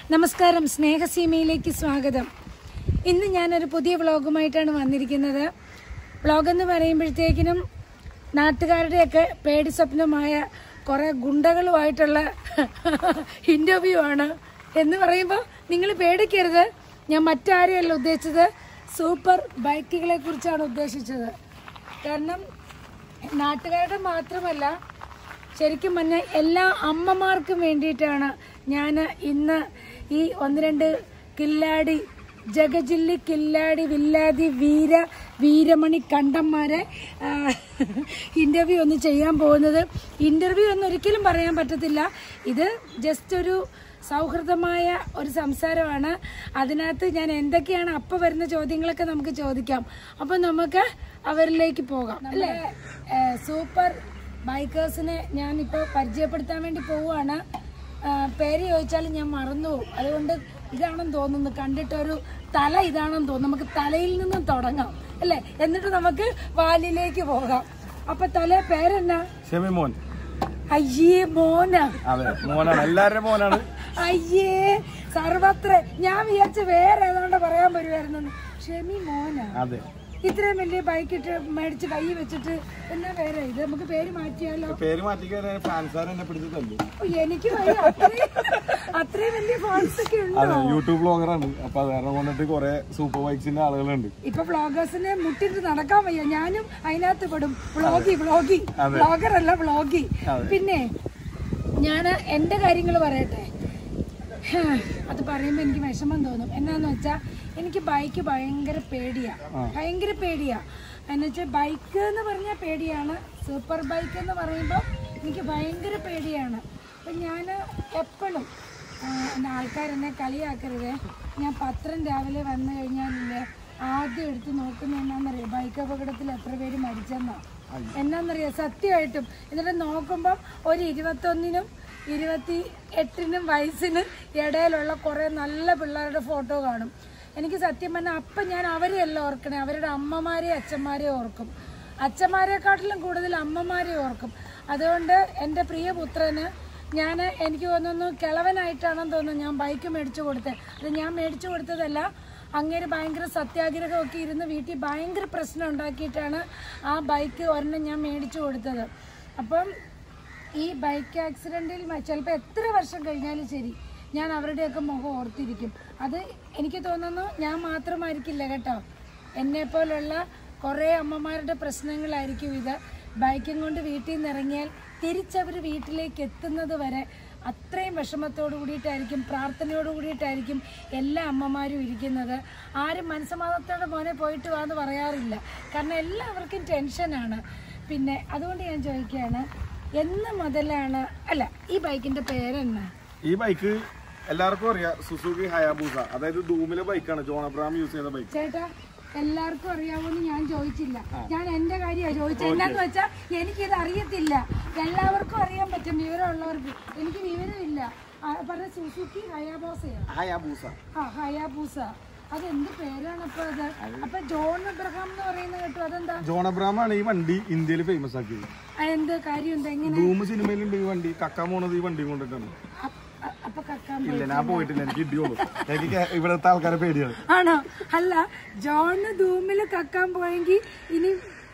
നമസ്കാരം, സ്നേഹസീമയിലേക്ക് സ്വാഗതം. ഇന്ന് ഞാനൊരു പുതിയ വ്ളോഗുമായിട്ടാണ് വന്നിരിക്കുന്നത്. വ്ളോഗെന്ന് പറയുമ്പോഴത്തേക്കിനും നാട്ടുകാരുടെയൊക്കെ പേടി സ്വപ്നമായ കുറേ ഗുണ്ടകളുമായിട്ടുള്ള ഇൻ്റർവ്യൂ ആണ്. എന്ന് പറയുമ്പോൾ നിങ്ങൾ പേടിക്കരുത്, ഞാൻ മറ്റാരെയല്ല ഉദ്ദേശിച്ചത്, സൂപ്പർ ബൈക്കുകളെ കുറിച്ചാണ് ഉദ്ദേശിച്ചത്. കാരണം നാട്ടുകാരുടെ മാത്രമല്ല, ശരിക്കും പറഞ്ഞാൽ എല്ലാ അമ്മമാർക്കും വേണ്ടിയിട്ടാണ് ഞാൻ ഇന്ന് ഈ 1-2 കില്ലാടി, ജഗജില്ലി കില്ലാടി, വില്ലാതി വീരമണി കണ്ടന്മാരെ ഇൻ്റർവ്യൂ ഒന്ന് ചെയ്യാൻ പോകുന്നത്. ഇൻ്റർവ്യൂ ഒന്നും ഒരിക്കലും പറയാൻ പറ്റത്തില്ല. ഇത് ജസ്റ്റ് ഒരു സൗഹൃദമായ ഒരു സംസാരമാണ്. അതിനകത്ത് ഞാൻ എന്തൊക്കെയാണ് അപ്പം വരുന്ന ചോദ്യങ്ങളൊക്കെ നമുക്ക് ചോദിക്കാം. അപ്പം നമുക്ക് അവരിലേക്ക് പോകാം അല്ലേ. സൂപ്പർ ബൈക്കേഴ്സിനെ ഞാനിപ്പോൾ പരിചയപ്പെടുത്താൻ വേണ്ടി പോവുകയാണ്. പേര് ചോദിച്ചാലും ഞാൻ മറന്നുപോകും. അതുകൊണ്ട് ഇതാണെന്ന് തോന്നുന്നു, കണ്ടിട്ടൊരു തല ഇതാണെന്ന് തോന്നുന്നു. നമുക്ക് തലയിൽ നിന്നും തുടങ്ങാം അല്ലേ, എന്നിട്ട് നമുക്ക് വാലിലേക്ക് പോകാം. അപ്പൊ തല പേരെന്നാ? ഷെമിമോൻ. അയ്യേ, മോനാ? മോനാണ്, എല്ലാവരുടെ മോനാണ്. അയ്യേ, സർവത്ര ഞാൻ വിചാരിച്ച വേറെ ഏതാണ്ട് പറയാൻ വരുമായിരുന്നു. ഷെമി മോനാ? അതെ. ഇത്രയും വലിയ ബൈക്ക് ഇട്ട് മേടിച്ച് കൈ വെച്ചിട്ട് എന്നാ പേര്? ഇത് നമുക്ക് പേര് മാറ്റിയാലോ? പേര് മാറ്റിക്കാനെ പിടിച്ചു തന്നു. എനിക്ക് അത്രയും വലിയ ഫാൻസ് ഒക്കെ ഉണ്ട്. യൂട്യൂബ് ബ്ലോഗറാണ്. അപ്പൊ അത് കൊണ്ടിട്ട് കുറെ സൂപ്പർ ബൈക്സിന്റെ ആളുകളുണ്ട്. ഇപ്പൊ വ്ളോഗേഴ്സിനെ മുട്ടിട്ട് നടക്കാൻ വയ്യ. ഞാനും അതിനകത്ത് പെടും. വ്ളോഗറല്ല, വ്ളോഗി. പിന്നെ ഞാൻ എന്റെ കാര്യങ്ങൾ പറയട്ടെ. അത് പറയുമ്പോ എനിക്ക് വിഷമം തോന്നും. എന്നാന്ന് വെച്ചാ എനിക്ക് ബൈക്ക് ഭയങ്കര പേടിയാ. എന്നുവെച്ചാൽ ബൈക്ക് എന്ന് പറഞ്ഞാൽ പേടിയാണ്, സൂപ്പർ ബൈക്ക് എന്ന് പറയുമ്പോൾ എനിക്ക് ഭയങ്കര പേടിയാണ്. അപ്പം ഞാൻ എപ്പോഴും എൻ്റെ ആൾക്കാരെന്നെ കളിയാക്കരുത്. ഞാൻ പത്രം രാവിലെ വന്നു കഴിഞ്ഞാലില്ലേ, ആദ്യം എടുത്ത് നോക്കുന്ന എന്നാന്നറിയാം, ബൈക്ക് അപകടത്തിൽ എത്ര പേര് മരിച്ചെന്നാണ്. എന്നാന്നറിയാം സത്യമായിട്ടും. എന്നിട്ട് നോക്കുമ്പം ഒരു 21-നും 28-നും വയസ്സിന് ഇടയിലുള്ള കുറേ നല്ല പിള്ളേരുടെ ഫോട്ടോ കാണും. എനിക്ക് സത്യം പറഞ്ഞാൽ അപ്പം ഞാൻ അവരെയല്ല ഓർക്കണേ, അവരുടെ അമ്മമാരെയും അച്ഛന്മാരെയും ഓർക്കും. അച്ഛന്മാരെക്കാട്ടിലും കൂടുതൽ അമ്മമാരെ ഓർക്കും. അതുകൊണ്ട് എൻ്റെ പ്രിയപുത്രന് എനിക്ക് തോന്നുന്നു കിളവനായിട്ടാണെന്ന് തോന്നുന്നു ഞാൻ ബൈക്ക് മേടിച്ചു കൊടുത്തത്. അത് ഞാൻ മേടിച്ചു കൊടുത്തതല്ല, അങ്ങേര് ഭയങ്കര സത്യാഗ്രഹമൊക്കെ ഇരുന്ന് വീട്ടിൽ ഭയങ്കര പ്രശ്നം ഉണ്ടാക്കിയിട്ടാണ് ആ ബൈക്ക് ഒരെണ്ണം ഞാൻ മേടിച്ചു കൊടുത്തത്. അപ്പം ഈ ബൈക്ക് ആക്സിഡൻറ്റിൽ ചിലപ്പോൾ എത്ര വർഷം കഴിഞ്ഞാലും ശരി, ഞാൻ അവരുടെയൊക്കെ മുഖം ഓർത്തിരിക്കും. അത് എനിക്ക് തോന്നുന്നു ഞാൻ മാത്രമായിരിക്കില്ല കേട്ടോ, എന്നെപ്പോലുള്ള കുറേ അമ്മമാരുടെ പ്രശ്നങ്ങളായിരിക്കും ഇത്. ബൈക്കും കൊണ്ട് വീട്ടിൽ നിന്ന് ഇറങ്ങിയാൽ തിരിച്ചവർ വീട്ടിലേക്ക് എത്തുന്നത് വരെ അത്രയും വിഷമത്തോടു കൂടിയിട്ടായിരിക്കും, പ്രാർത്ഥനയോടു കൂടിയിട്ടായിരിക്കും എല്ലാ അമ്മമാരും ഇരിക്കുന്നത്. ആരും മനസ്സമാധാനത്തോടെ മോനെ പോയിട്ട് വാന്ന് പറയാറില്ല. കാരണം എല്ലാവർക്കും ടെൻഷനാണ്. പിന്നെ അതുകൊണ്ട് ഞാൻ ചോദിക്കുകയാണ്, എന്ന് മുതലാണ് ഈ ബൈക്കിന്റെ പേരെന്നാ? ഈ ബൈക്ക് എല്ലാവർക്കും അറിയാം, സുസുക്കി ഹയാബൂസ. അതായത് ഡൂമിലെ ബൈക്കാണ്, ജോൺ അബ്രഹാം യൂസ് ചെയ്യുന്ന ബൈക്ക്. ചേട്ടാ, എല്ലാവർക്കും അറിയാവോന്ന് ഞാൻ ചോദിച്ചില്ല. ഞാൻ എന്റെ കാര്യമാണ് ചോദിച്ചത്. എന്നാന്ന് വെച്ചാൽ എനിക്കിത് അറിയത്തില്ല. എല്ലാവർക്കും അറിയാൻ പറ്റും, വിവരമുള്ളവർക്ക്. എനിക്ക് വിവരമില്ല. പറഞ്ഞ സുസുക്കി ഹയാബൂസ. അതെന്ത് പേരാണ് അപ്പൊ അത്? അപ്പൊ ജോൺ അബ്രഹാം എന്ന് പറയുന്നത് കേട്ടോ, അതെന്താ? ജോൺ അബ്രഹാം ആണ് ഈ വണ്ടി ഇന്ത്യയിൽ ഫേമസ് ആക്കിയത്. എന്ത് കാര്യം എന്താ? എങ്ങനെ? ഡൂം സിനിമയിലുണ്ട് ഈ വണ്ടി. കക്കാൻ പോണത് ഈ വണ്ടി കൊണ്ടിട്ടാണ്. അപ്പൊ കക്കാൻ ഇല്ല, ഞാൻ പോയിട്ടില്ല, എനിക്ക് ഇടിയുള്ളൂ. എനിക്ക് ഇവിടുത്തെ ആൾക്കാരെ പേടിയാണ്. ആണോ? അല്ല, ജോണ് ധൂമില് കക്കാൻ പോയെങ്കിൽ ഇനി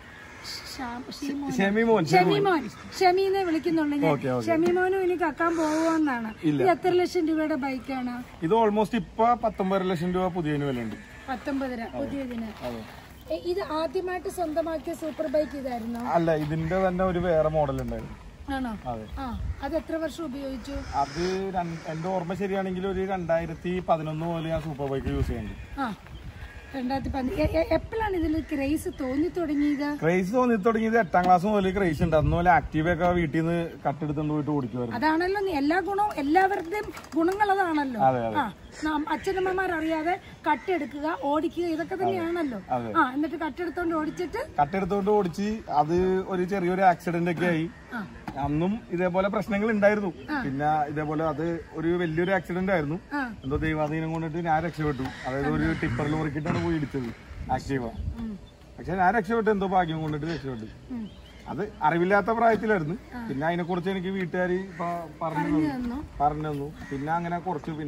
ഷെമീനെ വിളിക്കുന്നുണ്ട് ഞാൻ. ഷെമിമോനും ഇനി കക്കാൻ പോവുമെന്നാണ്. ഇത് എത്ര ലക്ഷം രൂപയുടെ ബൈക്കാണ് ഇത്? ഓൾമോസ്റ്റ് ഇപ്പൊ 19 ലക്ഷം രൂപ പുതിയതിന് വിലയുണ്ട്. 19 പുതിയതിന്. ഇത് ആദ്യമായിട്ട് സ്വന്തമാക്കിയ സൂപ്പർ ബൈക്ക് ഇതായിരുന്നു? അല്ല, ഇതിന്റെ തന്നെ ഒരു വേറെ മോഡൽ ഉണ്ടായിരുന്നു. ആണോ? അത് എത്ര വർഷം ഉപയോഗിച്ചു? അത് എന്റെ ഓർമ്മ ശരിയാണെങ്കിൽ ഒരു 2011 മുതൽ ഞാൻ സൂപ്പർ ബൈക്ക് യൂസ് ചെയ്യുന്നുണ്ട്. 2010. എപ്പോഴാണ് ഇതിൽ ക്രേസ് തോന്നി തുടങ്ങിയത്? ക്രേസ് തോന്നി തുടങ്ങിയത് 8ാം ക്ലാസ് മുതൽ ക്രേസ് ഉണ്ട്. അതുപോലെ ആക്റ്റീവ് ഒക്കെ വീട്ടിൽ നിന്ന് കട്ടെടുത്തോണ്ട് പോയിട്ട് ഓടിക്കുമായിരുന്നു. അതാണല്ലോ എല്ലാ ഗുണവും, എല്ലാവരുടെയും ഗുണങ്ങൾ അതാണല്ലോ. അച്ഛനമ്മമാരറിയാതെ കട്ടെടുക്കുക, ഓടിക്കുക, ഇതൊക്കെ തന്നെയാണല്ലോ. എന്നിട്ട് കട്ടെടുത്തോണ്ട് ഓടിച്ച് അത് ഒരു ചെറിയൊരു ആക്സിഡന്റ് ഒക്കെ ആയി. അന്നും ഇതേപോലെ പ്രശ്നങ്ങൾ ഉണ്ടായിരുന്നു. പിന്നെ ഇതേപോലെ അത് ഒരു വലിയൊരു ആക്സിഡന്റ് ആയിരുന്നു. എന്തോ ദൈവാധീനം കൊണ്ടിട്ട് ഞാൻ രക്ഷപ്പെട്ടു. അതായത് ഒരു ടിപ്പർ ലോറിക്കിട്ടാണ് പോയി ഇടിച്ചത് ആക്റ്റീവ. പക്ഷെ ഞാൻ രക്ഷപ്പെട്ടു, എന്തോ ഭാഗ്യം കൊണ്ടിട്ട് രക്ഷപ്പെട്ടു. അത് അറിവില്ലാത്ത പ്രായത്തിലായിരുന്നു. പിന്നെ അതിനെ കുറിച്ച് എനിക്ക് വീട്ടുകാർ പറഞ്ഞു തന്നു. പിന്നെ അങ്ങനെ കുറച്ച് പിന്നെ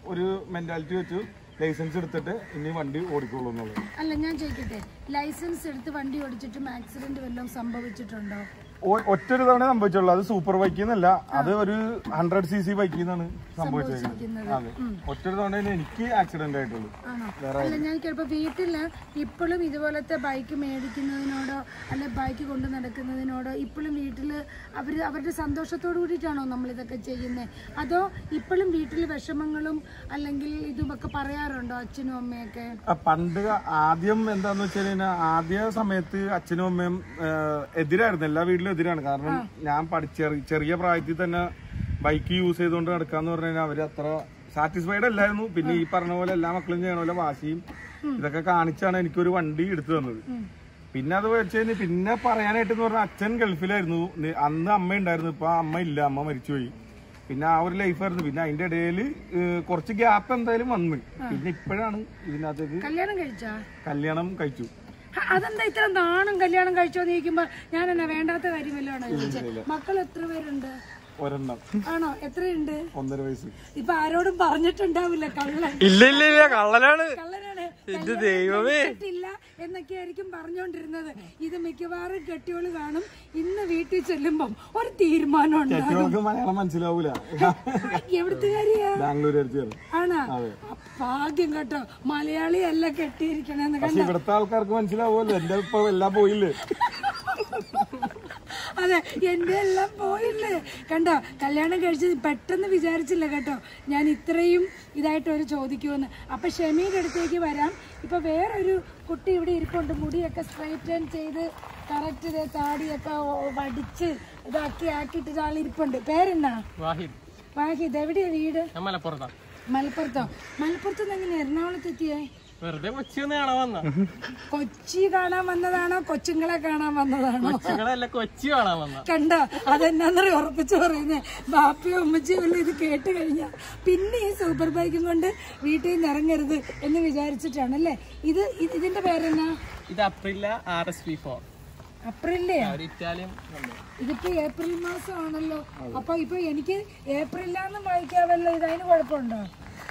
ഒരു മെന്റാലിറ്റി വെച്ചു ലൈസൻസ് എടുത്തിട്ട് ഇനി വണ്ടി ഓടിക്കുള്ളൂ എന്നുള്ളത്. അല്ല ഞാൻ ചോദിക്കട്ടെ, ലൈസൻസ് എടുത്ത് വണ്ടി ഓടിച്ചിട്ടും ആക്സിഡന്റ് വല്ലതും സംഭവിച്ചിട്ടുണ്ടോ? ഒറ്റൊരു തവണ സംഭവിച്ചുള്ളൂ. അത് സൂപ്പർ ബൈക്കിൽ നിന്നല്ല, അത് ഒരു 100cc ബൈക്കിൽ നിന്നാണ് സംഭവിച്ചേക്കുന്നത്. അതെ, ഒറ്റൊരു തവണ എനിക്ക് ആക്സിഡന്റ് ആയിട്ടുള്ളൂ. അല്ല ഞാൻ ചിലപ്പോ വീട്ടില് ഇപ്പോഴും ഇതുപോലത്തെ ബൈക്ക് മേടിക്കുന്നതിനോടോ അല്ലെ ബൈക്ക് കൊണ്ട് നടക്കുന്നതിനോടോ ഇപ്പോഴും വീട്ടില് അവരുടെ സന്തോഷത്തോടു കൂടിയിട്ടാണോ നമ്മൾ ഇതൊക്കെ ചെയ്യുന്നത്? അതോ ഇപ്പോഴും വീട്ടിൽ വിഷമങ്ങളും അല്ലെങ്കിൽ ഇതുമൊക്കെ പറയാറുണ്ടോ അച്ഛനും അമ്മയൊക്കെ? പണ്ട് ആദ്യം എന്താന്ന് വെച്ച് കഴിഞ്ഞാൽ ആദ്യ സമയത്ത് അച്ഛനും അമ്മയും എതിരായിരുന്നു, എല്ലാ വീട്ടിലും എതിരാണ്. കാരണം ഞാൻ ചെറിയ പ്രായത്തിൽ തന്നെ ബൈക്ക് യൂസ് ചെയ്തുകൊണ്ട് നടക്കാന്ന് പറഞ്ഞു കഴിഞ്ഞാൽ അവര് അത്ര സാറ്റിസ്ഫൈഡ് അല്ലായിരുന്നു. പിന്നെ ഈ പറഞ്ഞ പോലെ എല്ലാ മക്കളും ചെയ്യണ പോലെ വാശിയും ഇതൊക്കെ കാണിച്ചാണ് എനിക്കൊരു വണ്ടി എടുത്തു തന്നത്. പിന്നെ അത് വെച്ച് കഴിഞ്ഞാൽ പിന്നെ പറയാനായിട്ട് പറഞ്ഞാൽ അച്ഛൻ ഗൾഫിലായിരുന്നു, അന്ന് അമ്മ ഉണ്ടായിരുന്നു, ഇപ്പൊ അമ്മ ഇല്ല, അമ്മ മരിച്ചുപോയി. പിന്നെ ആ ഒരു ലൈഫായിരുന്നു. പിന്നെ അതിന്റെ ഇടയിൽ കുറച്ച് ഗ്യാപ്പ് എന്തായാലും വന്ന് പിന്നെ ഇപ്പോഴാണ് ഇതിനകത്തേക്ക് കല്യാണം കഴിച്ചു. അതെന്താ ഇത്ര നാണം കല്യാണം കഴിച്ചോന്ന് ചോദിക്കുമ്പോ ഞാൻ എന്നാ വേണ്ടാത്ത കാര്യമല്ലോണോ ചോദിച്ചത്? മക്കൾ എത്ര പേരുണ്ട്? ഒരെണ്ണം. ആണോ? എത്രയുണ്ട്? 1.5 വയസ്സ്. ഇപ്പൊ ആരോടും പറഞ്ഞിട്ടുണ്ടാവില്ല കള്ളൻ. ഇല്ല കള്ളനാണ്. ദൈവമേ എന്നൊക്കെ ആയിരിക്കും പറഞ്ഞോണ്ടിരുന്നത്. ഇത് മിക്കവാറും കെട്ടിയോള് കാണും. ഇന്ന് വീട്ടിൽ ചെല്ലുമ്പം ഒരു തീരുമാനം ഉണ്ടാകും. മലയാളം മനസ്സിലാവൂല. എവിടുത്തെ കാര്യാ? ബാംഗ്ലൂർ. ആണോ? ഭാഗ്യം കേട്ടോ, മലയാളി അല്ല കെട്ടിയിരിക്കണെന്ന് കണ്ട. ഇവിടുത്തെ ആൾക്കാർക്ക് മനസ്സിലാവുമല്ലോ, എന്റെ ഇപ്പൊ എല്ലാം പോയില്ലേ. അതെ, എന്റെ എല്ലാം പോയില്ലേ. കണ്ടോ, കല്യാണം കഴിച്ചത് പെട്ടെന്ന് വിചാരിച്ചില്ല കേട്ടോ ഞാൻ ഇത്രയും ഇതായിട്ട് ഒരു ചോദിക്കുമെന്ന്. അപ്പൊ ഷെമിയുടെ അടുത്തേക്ക് വരാം. ഇപ്പൊ വേറൊരു കുട്ടി ഇവിടെ ഇരിപ്പുണ്ട്, മുടിയൊക്കെ സ്ട്രൈറ്റൻ ചെയ്ത് കറക്റ്റ് താടിയൊക്കെ വടിച്ച് ഇതാക്കി ആക്കിയിട്ട് ആൾ ഇരിപ്പുണ്ട്. പേരെന്നാ? വാഹിദ്. എവിടെയാ വീട്? മലപ്പുറത്തോ? മലപ്പുറത്ത് എങ്ങനെ എറണാകുളത്ത് എത്തിയേ? വെറുതെ കൊച്ചി കാണാൻ വന്ന. കൊച്ചി കാണാൻ വന്നതാണോ കൊച്ചുങ്ങളെ കാണാൻ വന്നതാണോ? കൊച്ചി കാണാൻ വന്ന. കണ്ടോ, അതെന്നാന്നറിയ ഉറപ്പിച്ചു പറയുന്നേ. ബാപ്പയോ ഉമ്മച്ചിയോ വല്ല ഇത് കേട്ട് കഴിഞ്ഞാ പിന്നെ ഈ സൂപ്പർ ബൈക്കും കൊണ്ട് വീട്ടിൽ നിന്ന് ഇറങ്ങരുത് എന്ന് വിചാരിച്ചിട്ടാണല്ലേ. ഇതിന്റെ പേരെന്നാ? ഇത് അപ്രില്ല RSV4. അപ്രില്ലേ? ഇതിപ്പോ ഏപ്രിൽ മാസമാണല്ലോ. അപ്പൊ ഇപ്പൊ എനിക്ക് ഏപ്രിലാന്ന് വായിക്കാവല്ലോ. ഇതിന് കുഴപ്പമുണ്ടോ?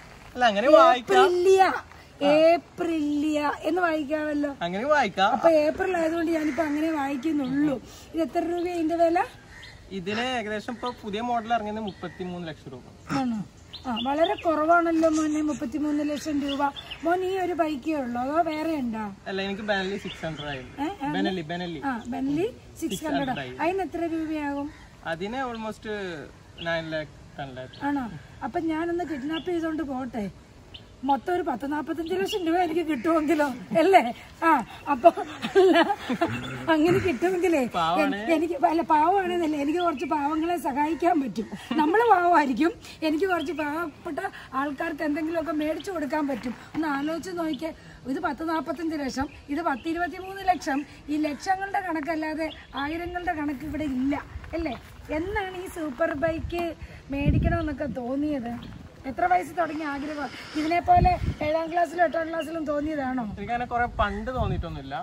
ഏപ്രില്യ എന്ന് വായിക്കാമല്ലോ. അങ്ങനെ വായിക്കാം. അപ്പൊ ഏപ്രിൽ ആയതുകൊണ്ട് ഞാനിപ്പോ അങ്ങനെ വായിക്കുന്നുള്ളൂ. ഇത് എത്ര രൂപ ഇതിന്റെ വില? ഇതിന് ഏകദേശം ഇപ്പൊ പുതിയ മോഡൽ ഇറങ്ങിയത് 33 ലക്ഷം രൂപ ആണോ? വളരെ കുറവാണല്ലോ മോനെ, 33 ലക്ഷം രൂപ. മോൻ ഈ ഒരു ബൈക്കേ ഉള്ളൂ അതോ വേറെ ഉണ്ടോ? അല്ല, എനിക്ക് ബെനലി 600 ആയിരുന്നു. ബെനലി 600. അതിന് എത്ര രൂപയാകും? അതിന് ഓൾമോസ്റ്റ് 9 lakh 10 lakh. ആണോ? അപ്പൊ ഞാനൊന്ന് കിഡ്നാപ്പ് ചെയ്തോണ്ട് പോട്ടെ, മൊത്തം ഒരു 10-45 ലക്ഷം രൂപ എനിക്ക് കിട്ടുമെങ്കിലോ അല്ലേ? അപ്പൊ അല്ല അങ്ങനെ കിട്ടുമെങ്കിലേ എനിക്ക് അല്ല പാവമാണെന്നല്ലേ, എനിക്ക് കുറച്ച് പാവങ്ങളെ സഹായിക്കാൻ പറ്റും. നമ്മള് പാവമായിരിക്കും, എനിക്ക് കുറച്ച് പാവപ്പെട്ട ആൾക്കാർക്ക് എന്തെങ്കിലുമൊക്കെ മേടിച്ചു കൊടുക്കാൻ പറ്റും. ഒന്ന് ആലോചിച്ച് നോക്കിയേ, ഇത് 10-45 ലക്ഷം, ഇത് 10-23 ലക്ഷം. ഈ ലക്ഷങ്ങളുടെ കണക്കല്ലാതെ ആയിരങ്ങളുടെ കണക്ക് ഇവിടെ ഇല്ല അല്ലേ? എന്നാണ് ഈ സൂപ്പർ ബൈക്ക് മേടിക്കണമെന്നൊക്കെ തോന്നിയത്? എത്ര വയസ്സ് തുടങ്ങിയ ആഗ്രഹം? ഇതിനെ പോലെ 7ാം ക്ലാസ്സിലും 8ാം ക്ലാസ്സിലും തോന്നിയതാണോ? എനിക്കങ്ങനെ കുറെ പണ്ട് തോന്നിയിട്ടൊന്നുമില്ല.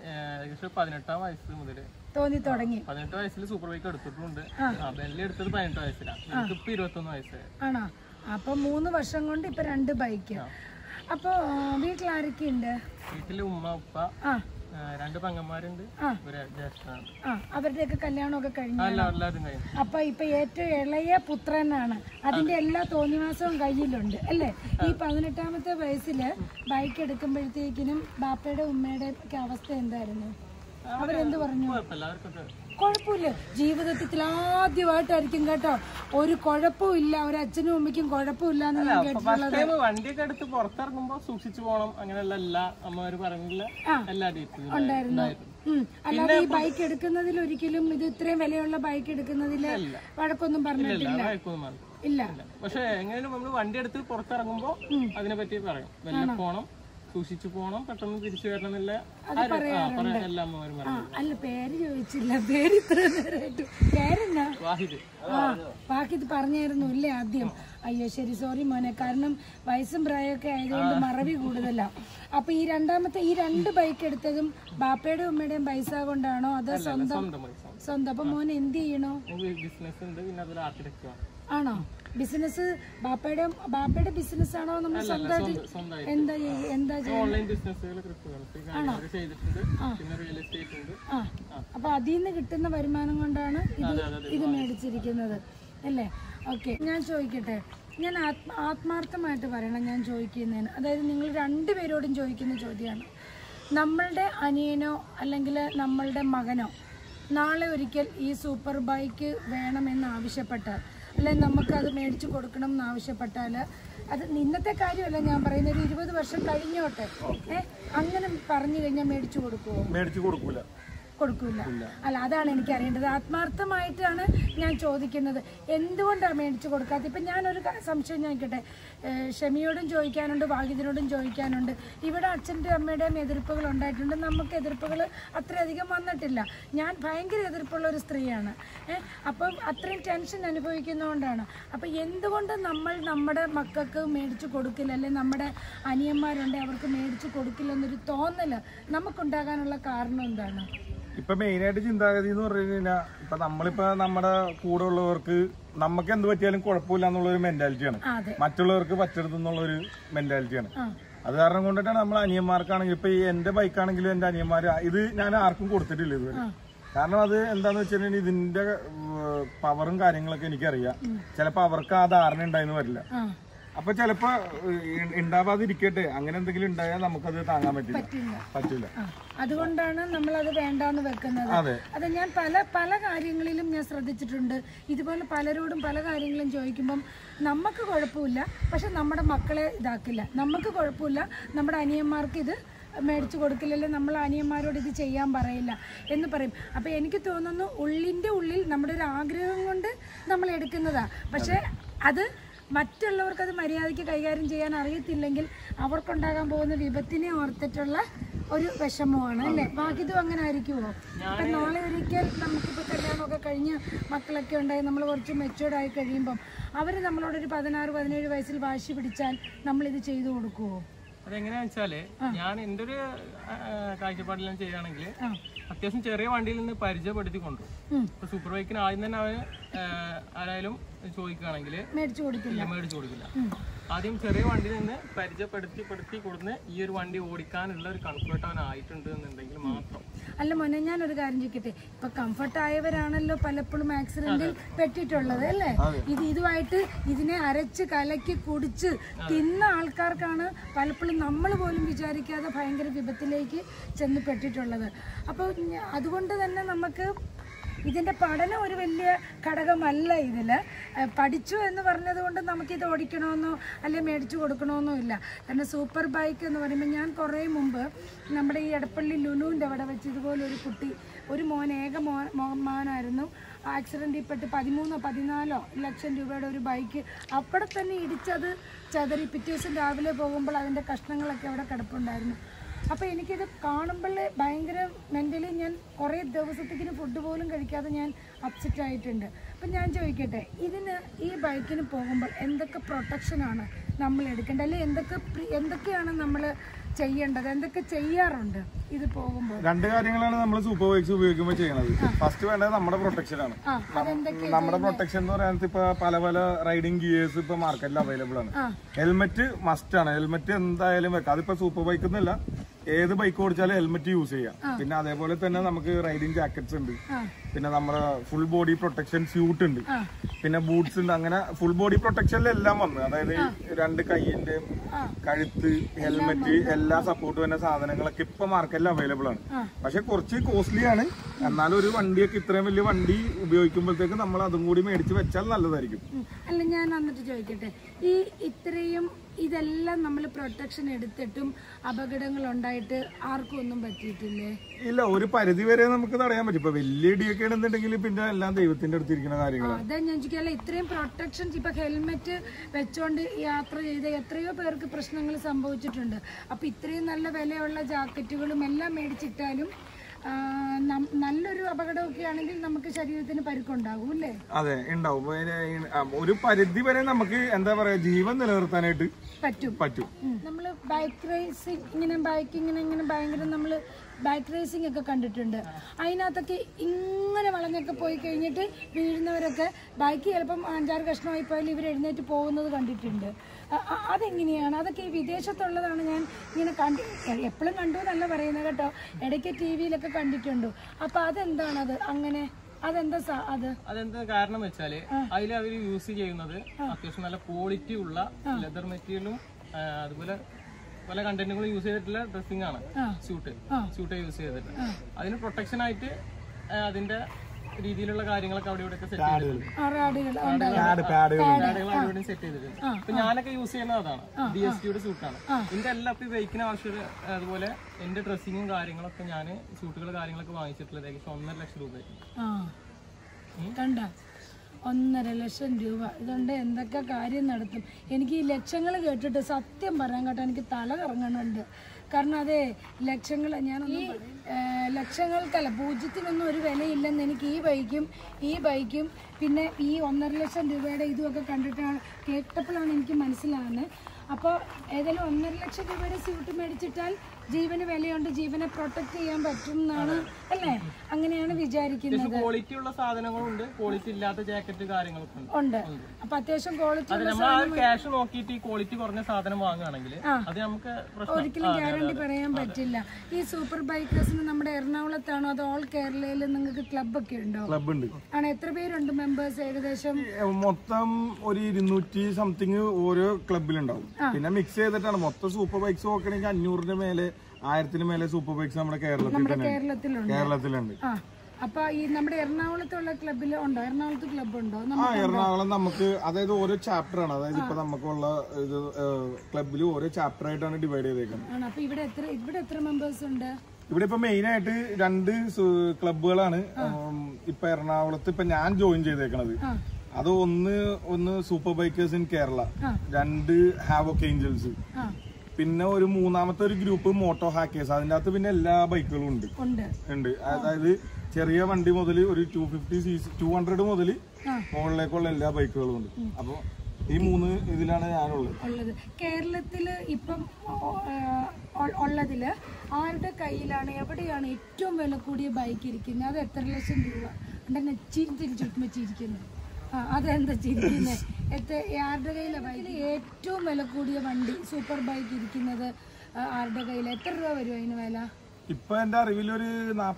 18ാം വയസ്സ് മുതൽ തോന്നി തുടങ്ങി. 18 വയസ്സിൽ സൂപ്പർ ബൈക്ക് എടുത്തിട്ടുണ്ട്. ബെല്ലി എടുത്തത് 18 വയസ്സിലാണ്. ഇപ്പൊ 21 വയസ്സ് ആണോ? അപ്പൊ 3 വർഷം കൊണ്ട് ഇപ്പൊ 2 ബൈക്ക്. അപ്പൊ വീട്ടിൽ ആരൊക്കെയുണ്ട്? വീട്ടില് ഉമ്മ, ഉപ്പ, 2 പെങ്ങന്മാരുണ്ട്, ഒരു ജ്യേഷ്ഠനാണ്. അവരുടെയൊക്കെ കല്യാണമൊക്കെ കഴിഞ്ഞു. എല്ലാവരും കഴിഞ്ഞു. അപ്പൊ ഇപ്പൊ ഏറ്റവും ഇളയ പുത്രനാണ്. അതിന്റെ എല്ലാ തോന്നിവാസവും കയ്യിലുണ്ട് അല്ലേ? ഈ 18ാമത്തെ വയസ്സില് ബൈക്ക് എടുക്കുമ്പോഴത്തേക്കിനും ബാപ്പയുടെ ഉമ്മയുടെ ഒക്കെ അവസ്ഥ എന്തായിരുന്നു? അവരെന്ത് പറഞ്ഞു? കുഴപ്പമില്ല, ജീവിതത്തിൽ ആദ്യമായിട്ടായിരിക്കും കേട്ടോ ഒരു കുഴപ്പവും ഇല്ല, ഒരു അച്ഛനും അമ്മയ്ക്കും കുഴപ്പമില്ലാന്ന് ഞാൻ കേട്ടിട്ടുള്ളത്. വണ്ടിയൊക്കെ എടുത്ത് പുറത്തിറങ്ങുമ്പോ സൂക്ഷിച്ചു പോകണം, അങ്ങനെയുള്ള എല്ലാ അമ്മമാര് പറഞ്ഞില്ല ഉണ്ടായിരുന്നു. അല്ലാതെ ഈ ബൈക്ക് എടുക്കുന്നതിൽ ഒരിക്കലും ഇത് ഇത്രയും വിലയുള്ള ബൈക്ക് എടുക്കുന്നതില് വഴക്കൊന്നും പറഞ്ഞിട്ടില്ല. ഇല്ല. പക്ഷെ എങ്ങനെയും നമ്മള് വണ്ടി എടുത്ത് പുറത്തിറങ്ങുമ്പോ അതിനെ പറ്റി പറയും, വല്ല പോണം, സൂക്ഷിച്ചു പോണം, പെട്ടെന്ന് തിരിച്ചു വരണമെന്നില്ല. അല്ല, പേര് ചോദിച്ചില്ല. പേര് ഇത്ര നേരമായിട്ട് പേരെന്നാ? വാഹിദ് പറഞ്ഞായിരുന്നു അല്ലേ ആദ്യം? അയ്യോ ശരി, സോറി മോനെ, കാരണം വയസ്സും പ്രായമൊക്കെ ആയതുകൊണ്ട് മറവി കൂടുതലാ. അപ്പൊ ഈ രണ്ടാമത്തെ ഈ 2 ബൈക്ക് എടുത്തതും ബാപ്പയുടെ ഉമ്മയുടെയും പൈസ കൊണ്ടാണോ അതോ സ്വന്തം? അപ്പൊ മോൻ എന്ത് ചെയ്യണോ? ആണോ? ബിസിനസ് ബാപ്പയുടെ ബിസിനസ് ആണോ നമ്മൾ സ്വന്തമായിട്ട് എന്താ ഓൺലൈൻ ബിസിനസ്സുകൾ ചെയ്തിട്ടുണ്ട്, പിന്നെ റിയൽ എസ്റ്റേറ്റ് ഉണ്ട്. അപ്പൊ അതിൽ നിന്ന് കിട്ടുന്ന വരുമാനം കൊണ്ടാണ് ഇത് മേടിച്ചിരിക്കുന്നത് അല്ലേ? ഓക്കെ, ഞാൻ ചോദിക്കട്ടെ, ഞാൻ ആത്മാർത്ഥമായിട്ട് പറയണം ഞാൻ ചോദിക്കുന്നതിന്, അതായത് നിങ്ങൾ രണ്ടുപേരോടും ചോദിക്കുന്ന ചോദ്യമാണ്. നമ്മളുടെ അനിയനോ അല്ലെങ്കിൽ നമ്മളുടെ മകനോ നാളെ ഒരിക്കൽ ഈ സൂപ്പർ ബൈക്ക് വേണമെന്ന് ആവശ്യപ്പെട്ടാൽ, അല്ലെങ്കിൽ നമുക്കത് മേടിച്ചു കൊടുക്കണം എന്ന് ആവശ്യപ്പെട്ടാൽ, അത് ഇന്നത്തെ കാര്യമല്ല ഞാൻ പറയുന്നത്, ഒരു 20 വർഷം കഴിഞ്ഞോട്ടെ, അങ്ങനെ പറഞ്ഞു കഴിഞ്ഞാൽ മേടിച്ചു കൊടുക്കുമോ? മേടിച്ചു കൊടുക്കൂല. അല്ല, അതാണ് എനിക്ക് അറിയേണ്ടത്. ആത്മാർത്ഥമായിട്ടാണ് ഞാൻ ചോദിക്കുന്നത്, എന്തുകൊണ്ടാണ് മേടിച്ചു കൊടുക്കാത്തത്? ഇപ്പം ഞാനൊരു സംശയം ചോദിക്കട്ടെ, ഷമിയോടും ചോദിക്കാനുണ്ട്, ഭാഗ്യത്തിനോടും ചോദിക്കാനുണ്ട്. ഇവിടെ അച്ഛൻ്റെ അമ്മയുടെയും എതിർപ്പുകൾ ഉണ്ടായിട്ടുണ്ട്, നമുക്ക് എതിർപ്പുകൾ അത്രയധികം വന്നിട്ടില്ല. ഞാൻ ഭയങ്കര എതിർപ്പുള്ള ഒരു സ്ത്രീയാണ്. അപ്പം അത്രയും ടെൻഷൻ അനുഭവിക്കുന്നതുകൊണ്ടാണ്. അപ്പം എന്തുകൊണ്ട് നമ്മൾ നമ്മുടെ മക്കൾക്ക് മേടിച്ചു കൊടുക്കില്ല, അല്ലെങ്കിൽ നമ്മുടെ അനിയന്മാരുണ്ട് അവർക്ക് മേടിച്ചു കൊടുക്കില്ലെന്നൊരു തോന്നൽ നമുക്കുണ്ടാകാനുള്ള കാരണം എന്താണ്? ഇപ്പൊ മെയിനായിട്ട് ചിന്താഗതി എന്ന് പറഞ്ഞു കഴിഞ്ഞാൽ, ഇപ്പൊ നമ്മളിപ്പോ നമ്മുടെ കൂടെ ഉള്ളവർക്ക് നമുക്ക് എന്ത് പറ്റിയാലും കുഴപ്പമില്ല എന്നുള്ള ഒരു മെന്റാലിറ്റിയാണ്, മറ്റുള്ളവർക്ക് പറ്റരുതെന്നുള്ള ഒരു മെന്റാലിറ്റിയാണ്. അത് കാരണം കൊണ്ടിട്ടാണ് നമ്മൾ അനിയന്മാർക്കാണെങ്കിൽ, ഇപ്പൊ ഈ എന്റെ ബൈക്കാണെങ്കിലും എന്റെ അനിയന്മാര് ഇത് ഞാൻ ആർക്കും കൊടുത്തിട്ടില്ല ഇതുവരെ. കാരണം അത് എന്താന്ന് വെച്ചിട്ടുണ്ടെങ്കിൽ ഇതിന്റെ പവറും കാര്യങ്ങളൊക്കെ എനിക്കറിയാം. ചിലപ്പോ അവർക്ക് ആ ധാരണ ഉണ്ടായെന്ന് വരില്ല. അപ്പൊ ചിലപ്പോ ഉണ്ടാവാതിരിക്കട്ടെ, അങ്ങനെ എന്തെങ്കിലും ഉണ്ടായാൽ നമുക്കത് താങ്ങാൻ പറ്റില്ല. അതുകൊണ്ടാണ് നമ്മളത് വേണ്ടാന്ന് വെക്കുന്നത്. അത് ഞാൻ പല കാര്യങ്ങളിലും ഞാൻ ശ്രദ്ധിച്ചിട്ടുണ്ട്. ഇതുപോലെ പലരോടും പല കാര്യങ്ങളും ചോദിക്കുമ്പം നമുക്ക് കുഴപ്പമില്ല, പക്ഷെ നമ്മുടെ മക്കളെ ഇതാക്കില്ല. നമുക്ക് കുഴപ്പമില്ല, നമ്മുടെ അനിയന്മാർക്ക് ഇത് മേടിച്ചു കൊടുക്കില്ലല്ലോ, നമ്മൾ അനിയന്മാരോട് ഇത് ചെയ്യാൻ പറയില്ല എന്ന് പറയും. അപ്പം എനിക്ക് തോന്നുന്നു ഉള്ളിൻ്റെ ഉള്ളിൽ നമ്മുടെ ഒരു ആഗ്രഹം കൊണ്ട് നമ്മൾ എടുക്കുന്നതാ. പക്ഷെ അത് മറ്റുള്ളവർക്ക് അത് മര്യാദയ്ക്ക് കൈകാര്യം ചെയ്യാൻ അറിയത്തില്ലെങ്കിൽ അവർക്കുണ്ടാകാൻ പോകുന്ന വിപത്തിനെ ഓർത്തിട്ടുള്ള ഒരു വിഷമമാണ് അല്ലേ? ബാക്കിതും അങ്ങനെ ആയിരിക്കുമോ? ഇപ്പം നാളെ ഒരിക്കൽ നമുക്കിപ്പോൾ കല്യാണമൊക്കെ കഴിഞ്ഞ് മക്കളൊക്കെ ഉണ്ടായി നമ്മൾ കുറച്ച് മെച്ചുവേർഡായി കഴിയുമ്പം അവർ നമ്മളോടൊരു 16-17 വയസ്സിൽ വാശി പിടിച്ചാൽ നമ്മളിത് ചെയ്തു കൊടുക്കുമോ? അതെങ്ങനെയാന്ന് വെച്ചാല്, ഞാൻ എൻ്റെ ഒരു കാഴ്ചപ്പാടിൽ ഞാൻ ചെയ്യുകയാണെങ്കിൽ അത്യാവശ്യം ചെറിയ വണ്ടിയിൽ നിന്ന് പരിചയപ്പെടുത്തി കൊണ്ടുപോകും. ഇപ്പൊ സൂപ്പർ ബൈക്കിന് ആദ്യം തന്നെ അവന് ആരായാലും ചോദിക്കുകയാണെങ്കിൽ മേടിച്ചു കൊടുക്കില്ല. ആദ്യം ചെറിയ വണ്ടിയിൽ നിന്ന് പരിചയപ്പെടുത്തി കൊടുന്ന് ഈ ഒരു വണ്ടി ഓടിക്കാനുള്ള ഒരു കംഫർട്ട് അവനായിട്ടുണ്ട് എന്നുണ്ടെങ്കിൽ മാത്രം. അല്ല മോനെ, ഞാനൊരു കാര്യം ചോദിക്കട്ടെ, ഇപ്പൊ കംഫർട്ട് ആയവരാണല്ലോ പലപ്പോഴും ആക്സിഡന്റിൽ പെട്ടിട്ടുള്ളത് അല്ലേ? ഇതുമായിട്ട് ഇതിനെ അരച്ച് കലക്കി കുടിച്ച് തിന്ന ആൾക്കാർക്കാണ് പലപ്പോഴും നമ്മൾ പോലും വിചാരിക്കാതെ ഭയങ്കര വിപത്തിലേക്ക് ചെന്ന് പെട്ടിട്ടുള്ളത്. അപ്പോൾ അതുകൊണ്ട് തന്നെ നമുക്ക് ഇതിൻ്റെ പഠനം ഒരു വലിയ ഘടകമല്ല. ഇതിൽ പഠിച്ചു എന്ന് പറഞ്ഞത് കൊണ്ട് നമുക്കിത് ഓടിക്കണമെന്നോ അല്ലെങ്കിൽ മേടിച്ചു കൊടുക്കണമെന്നോ ഇല്ല. കാരണം സൂപ്പർ ബൈക്ക് എന്ന് പറയുമ്പോൾ, ഞാൻ കുറേ മുമ്പ് നമ്മുടെ ഈ എടപ്പള്ളി ലുലുവിൻ്റെ അവിടെ വെച്ച് ഇതുപോലൊരു കുട്ടി, ഒരു മോനായിരുന്നു, ആക്സിഡൻറ്റിൽ പെട്ട് 13-14 ലക്ഷം രൂപയുടെ ഒരു ബൈക്ക് അവിടെ തന്നെ ഇടിച്ചത് ചതറി. പിറ്റേ ദിവസം രാവിലെ പോകുമ്പോൾ അതിൻ്റെ കഷ്ണങ്ങളൊക്കെ അവിടെ കിടപ്പുണ്ടായിരുന്നു. അപ്പോൾ എനിക്കിത് കാണുമ്പോൾ ഭയങ്കര മെൻ്റലി ഞാൻ കുറേ ദിവസത്തേക്കിന് ഫുഡ് പോലും കഴിക്കാതെ ഞാൻ അപ്സെറ്റ് ആയിട്ടുണ്ട്. അപ്പം ഞാൻ ചോദിക്കട്ടെ, ഈ ബൈക്കിന് പോകുമ്പോൾ എന്തൊക്കെ പ്രൊട്ടക്ഷനാണ് നമ്മൾ എടുക്കേണ്ടത്, അല്ലെങ്കിൽ എന്തൊക്കെയാണ് നമ്മൾ ചെയ്യേണ്ടത്, എന്തൊക്കെ ചെയ്യാറുണ്ട് ഇത് പോകുമ്പോൾ? 2 കാര്യങ്ങളാണ് നമ്മൾ സൂപ്പർ ബൈക്സ് ഉപയോഗിക്കുമ്പോൾ ചെയ്യുന്നത്. ഫസ്റ്റ് വേണ്ടത് നമ്മുടെ പ്രൊട്ടക്ഷനാണ്. നമ്മുടെ പ്രൊട്ടക്ഷൻ എന്ന് പറയുന്നത് ഇപ്പൊ പല റൈഡിങ് ഗിയേഴ്സ് ഇപ്പൊ മാർക്കറ്റിൽ അവൈലബിൾ ആണ്. ഹെൽമെറ്റ് മസ്റ്റ് ആണ്. ഹെൽമെറ്റ് എന്തായാലും വെക്കാം. അതിപ്പോ സൂപ്പർ ബൈക്ക് എന്നല്ല, ഏത് ബൈക്ക് ഓടിച്ചാലും ഹെൽമെറ്റ് യൂസ് ചെയ്യാം. പിന്നെ അതേപോലെ തന്നെ നമുക്ക് റൈഡിങ് ജാക്കറ്റ്സ് ഉണ്ട്, പിന്നെ നമ്മുടെ ഫുൾ ബോഡി പ്രൊട്ടക്ഷൻ സ്യൂട്ട് ഉണ്ട്, പിന്നെ ബൂട്ട്സ് ഉണ്ട്. അങ്ങനെ ഫുൾ ബോഡി പ്രൊട്ടക്ഷനിലെല്ലാം വന്ന്, അതായത് 2 കൈയിന്റെ കഴുത്ത്, ഹെൽമെറ്റ്, എല്ലാ സപ്പോർട്ട് വരുന്ന സാധനങ്ങളൊക്കെ ഇപ്പൊ മാർക്കറ്റിൽ അവൈലബിൾ ആണ്. പക്ഷെ കുറച്ച് കോസ്റ്റ്ലി ആണ്. എന്നാലും ഒരു വണ്ടിയൊക്കെ ഇത്രയും വലിയ വണ്ടി ഉപയോഗിക്കുമ്പോഴത്തേക്ക് നമ്മൾ അതും കൂടി മേടിച്ച് വെച്ചാൽ നല്ലതായിരിക്കും. അല്ല, ഞാൻ വന്നിട്ട് ചോദിക്കട്ടെ, ഇത്രയും ഇതെല്ലാം നമ്മൾ പ്രൊട്ടക്ഷൻ എടുത്തിട്ടും അപകടങ്ങൾ ഉണ്ടായിട്ട് ആർക്കും ഒന്നും പറ്റിയിട്ടില്ലേ? ഇല്ല, ഒരു പരിധി വരെ നമുക്ക് തടയാൻ പറ്റും. ഇപ്പൊ വലിയ ഇടിയൊക്കെ ആണെന്നുണ്ടെങ്കിൽ പിന്നെ എല്ലാം ദൈവത്തിന്റെ അടുത്തിരിക്കുന്ന കാര്യങ്ങളാണ്. അതാ ഞാൻ ചോദിക്കല്ല, ഇത്രയും പ്രൊട്ടക്ഷൻസ് ഇപ്പൊ ഹെൽമെറ്റ് വെച്ചോണ്ട് യാത്ര ചെയ്ത എത്രയോ പേർക്ക് പ്രശ്നങ്ങൾ സംഭവിച്ചിട്ടുണ്ട്. അപ്പൊ ഇത്രയും നല്ല വിലയുള്ള ജാക്കറ്റുകളും എല്ലാം മേടിച്ചിട്ടാലും നല്ലൊരു അപകടമൊക്കെ ആണെങ്കിൽ നമുക്ക് ശരീരത്തിന് പരുക്കുണ്ടാകും അല്ലേ? അതെ, ഉണ്ടാവും. ഒരു പരിധി വരെ നമുക്ക് എന്താ പറയാ ജീവൻ നിലനിർത്താനായിട്ട് പറ്റും. നമ്മള് ബൈക്ക് റേസിംഗ് ഇങ്ങനെ ഭയങ്കര നമ്മള് ബൈക്ക് റേസിംഗ് ഒക്കെ കണ്ടിട്ടുണ്ട്. അതിനകത്തൊക്കെ ഇങ്ങനെ വളഞ്ഞൊക്കെ പോയി കഴിഞ്ഞിട്ട് വീഴുന്നവരൊക്കെ ബൈക്ക് ചിലപ്പം 5-6 കഷ്ണമായി പോയാലും ഇവർ എഴുന്നേറ്റ് പോകുന്നത് കണ്ടിട്ടുണ്ട്. അതെങ്ങനെയാണ്? അതൊക്കെ ഈ വിദേശത്തുള്ളതാണ്. ഞാൻ ഇങ്ങനെ എപ്പോഴും കണ്ടു എന്നല്ല പറയുന്നത് കേട്ടോ, ഇടയ്ക്ക് TV-യിലൊക്കെ കണ്ടിട്ടുണ്ട്. അപ്പൊ അതെന്താണത് അങ്ങനെ? അതെന്താ കാരണം വെച്ചാല് അതിൽ അവർ യൂസ് ചെയ്യുന്നത് അത്യാവശ്യം നല്ല ക്വാളിറ്റി ഉള്ള ലെതർ മെറ്റീരിയലും അതുപോലെ പല കണ്ടന്റുകളും യൂസ് ചെയ്തിട്ടുള്ള ഡ്രസ്സിംഗ് ആണ്. സ്യൂട്ട് യൂസ് ചെയ്തിട്ട് അതിന് പ്രൊട്ടക്ഷൻ ആയിട്ട് അതിന്റെ രീതിയിലുള്ള കാര്യങ്ങളൊക്കെ അവിടെ ഇവിടെ സെറ്റ് ചെയ്തിട്ടുണ്ട്. ഇപ്പൊ ഞാനൊക്കെ യൂസ് ചെയ്യുന്നത് അതാണ്, DSTയുടെ സൂട്ടാണ്. എന്റെ എല്ലാ ബൈക്കിന് ആവശ്യം. അതുപോലെ എന്റെ ഡ്രസ്സിങ്ങും കാര്യങ്ങളൊക്കെ ഞാൻ സൂട്ടുകൾ കാര്യങ്ങളൊക്കെ വാങ്ങിച്ചിട്ടുള്ളത് ഏകദേശം 1.5 ലക്ഷം രൂപ. കണ്ട 1.5 ലക്ഷം രൂപ. ഇതുകൊണ്ട് എന്തൊക്കെ കാര്യം നടത്തും. എനിക്ക് ഈ ലക്ഷങ്ങൾ കേട്ടിട്ട് സത്യം പറയാൻ കേട്ടോ എനിക്ക് തല കറങ്ങണുണ്ട്. കാരണം അതെ, ലക്ഷങ്ങൾ ഈ ലക്ഷങ്ങൾക്കല്ല, പൂജ്യത്തിനൊന്നും ഒരു വിലയില്ലെന്ന് എനിക്ക് ഈ ബൈക്കും പിന്നെ ഈ 1.5 ലക്ഷം രൂപയുടെ ഇതുമൊക്കെ കണ്ടിട്ടാണ് കേട്ടപ്പോഴാണ് എനിക്ക് മനസ്സിലാകുന്നത്. അപ്പോൾ ഏതായാലും 1.5 ലക്ഷം രൂപയുടെ സ്യൂട്ട് മേടിച്ചിട്ടാൽ ജീവന് വിലയുണ്ട്, ജീവനെ പ്രൊട്ടക്ട് ചെയ്യാൻ പറ്റും എന്നാണ് അല്ലേ? അങ്ങനെയാണ് വിചാരിക്കുന്നത്. ക്വാളിറ്റി ഉള്ള സാധനങ്ങളുണ്ട്, ക്വാളിറ്റി ഇല്ലാത്ത ജാക്കറ്റ് കാര്യങ്ങളൊക്കെ ഉണ്ട്. അപ്പൊ അത്യാവശ്യം ക്വാളിറ്റി ക്യാഷ് നോക്കിയിട്ട് ഈ ക്വാളിറ്റി കുറഞ്ഞ സാധനം വാങ്ങുകയാണെങ്കിൽ അത് നമുക്ക് ഒരിക്കലും ഗ്യാരണ്ടി പറയാൻ പറ്റില്ല. ഈ സൂപ്പർ ബൈക്കേഴ്സിന് നമ്മുടെ എറണാകുളത്താണോ അതോ ഓൾ കേരളയിൽ നിങ്ങൾക്ക് ക്ലബ്ബൊക്കെ ഉണ്ടോ? ക്ലബ് ഉണ്ട്. ആണ്. എത്ര പേരുണ്ട് മെമ്പേഴ്സ്? ഏകദേശം മൊത്തം ഒരു 200 സംതിങ് ഓരോ ക്ലബിലുണ്ടാവും. പിന്നെ മിക്സ് ചെയ്തിട്ടാണ് മൊത്തം സൂപ്പർ ബൈക്സ് നോക്കണമെങ്കിൽ 500-ന് മേലെ 1000-ന് മേലെ സൂപ്പർ ബൈക്സ് നമ്മുടെ കേരളത്തിലുണ്ട്. അപ്പൊ ഈ നമ്മുടെ എറണാകുളത്തുള്ള ക്ലബിൽ ഉണ്ടോ? എറണാകുളത്ത് ക്ലബ് ഉണ്ടോ? എറണാകുളം നമുക്ക് അതായത് ഓരോ ചാപ്റ്റർ ആണ്. അതായത് ഇപ്പൊ നമുക്കുള്ള ഇത് ക്ലബിൽ ഓരോ ചാപ്റ്റർ ആയിട്ടാണ് ഡിവൈഡ് ചെയ്തേക്കുന്നത്. അപ്പൊ ഇവിടെ എത്ര മെമ്പേഴ്സ് ഉണ്ട്? ഇവിടെ ഇപ്പൊ മെയിൻ ആയിട്ട് 2 ക്ലബുകളാണ് ഇപ്പൊ എറണാകുളത്ത് ഇപ്പൊ ഞാൻ ജോയിൻ ചെയ്തേക്കണത്. അത് ഒന്ന് super bikers in Kerala, 2 havoc angels, പിന്നെ ഒരു 3ാമത്തെ ഒരു ഗ്രൂപ്പ് മോട്ടോ ഹാക്കേഴ്സ്. അതിന്റെ അകത്ത് പിന്നെ എല്ലാ ബൈക്കുകളും ഉണ്ട്. അതായത് ചെറിയ വണ്ടി മുതൽ ഒരു 200 മുതൽ മുകളിലേക്കുള്ള എല്ലാ ബൈക്കുകളും ഉണ്ട്. അപ്പൊ ഈ 3 ഇതിലാണ് ഞാനുള്ളത്. കേരളത്തില് ഇപ്പം ഉള്ളതില് ആരുടെ കയ്യിലാണ് എവിടെയാണ് ഏറ്റവും വില കൂടിയ ബൈക്ക് ഇരിക്കുന്നത്? അത് എത്ര ലക്ഷം രൂപ ഉണ്ടെന്ന് ചിരിച്ചിരിക്കുന്നത്? അതെന്താ ചിരിക്കുന്നത്? ആരുടെ കയ്യിലെ ബൈക്കിൽ ഏറ്റവും വില കൂടിയ വണ്ടി സൂപ്പർ ബൈക്ക് ഇരിക്കുന്നത് ആരുടെ കയ്യിൽ? എത്ര രൂപ വരും അതിന് വില? ഇപ്പൊ എന്റെ അറിവിലൊരു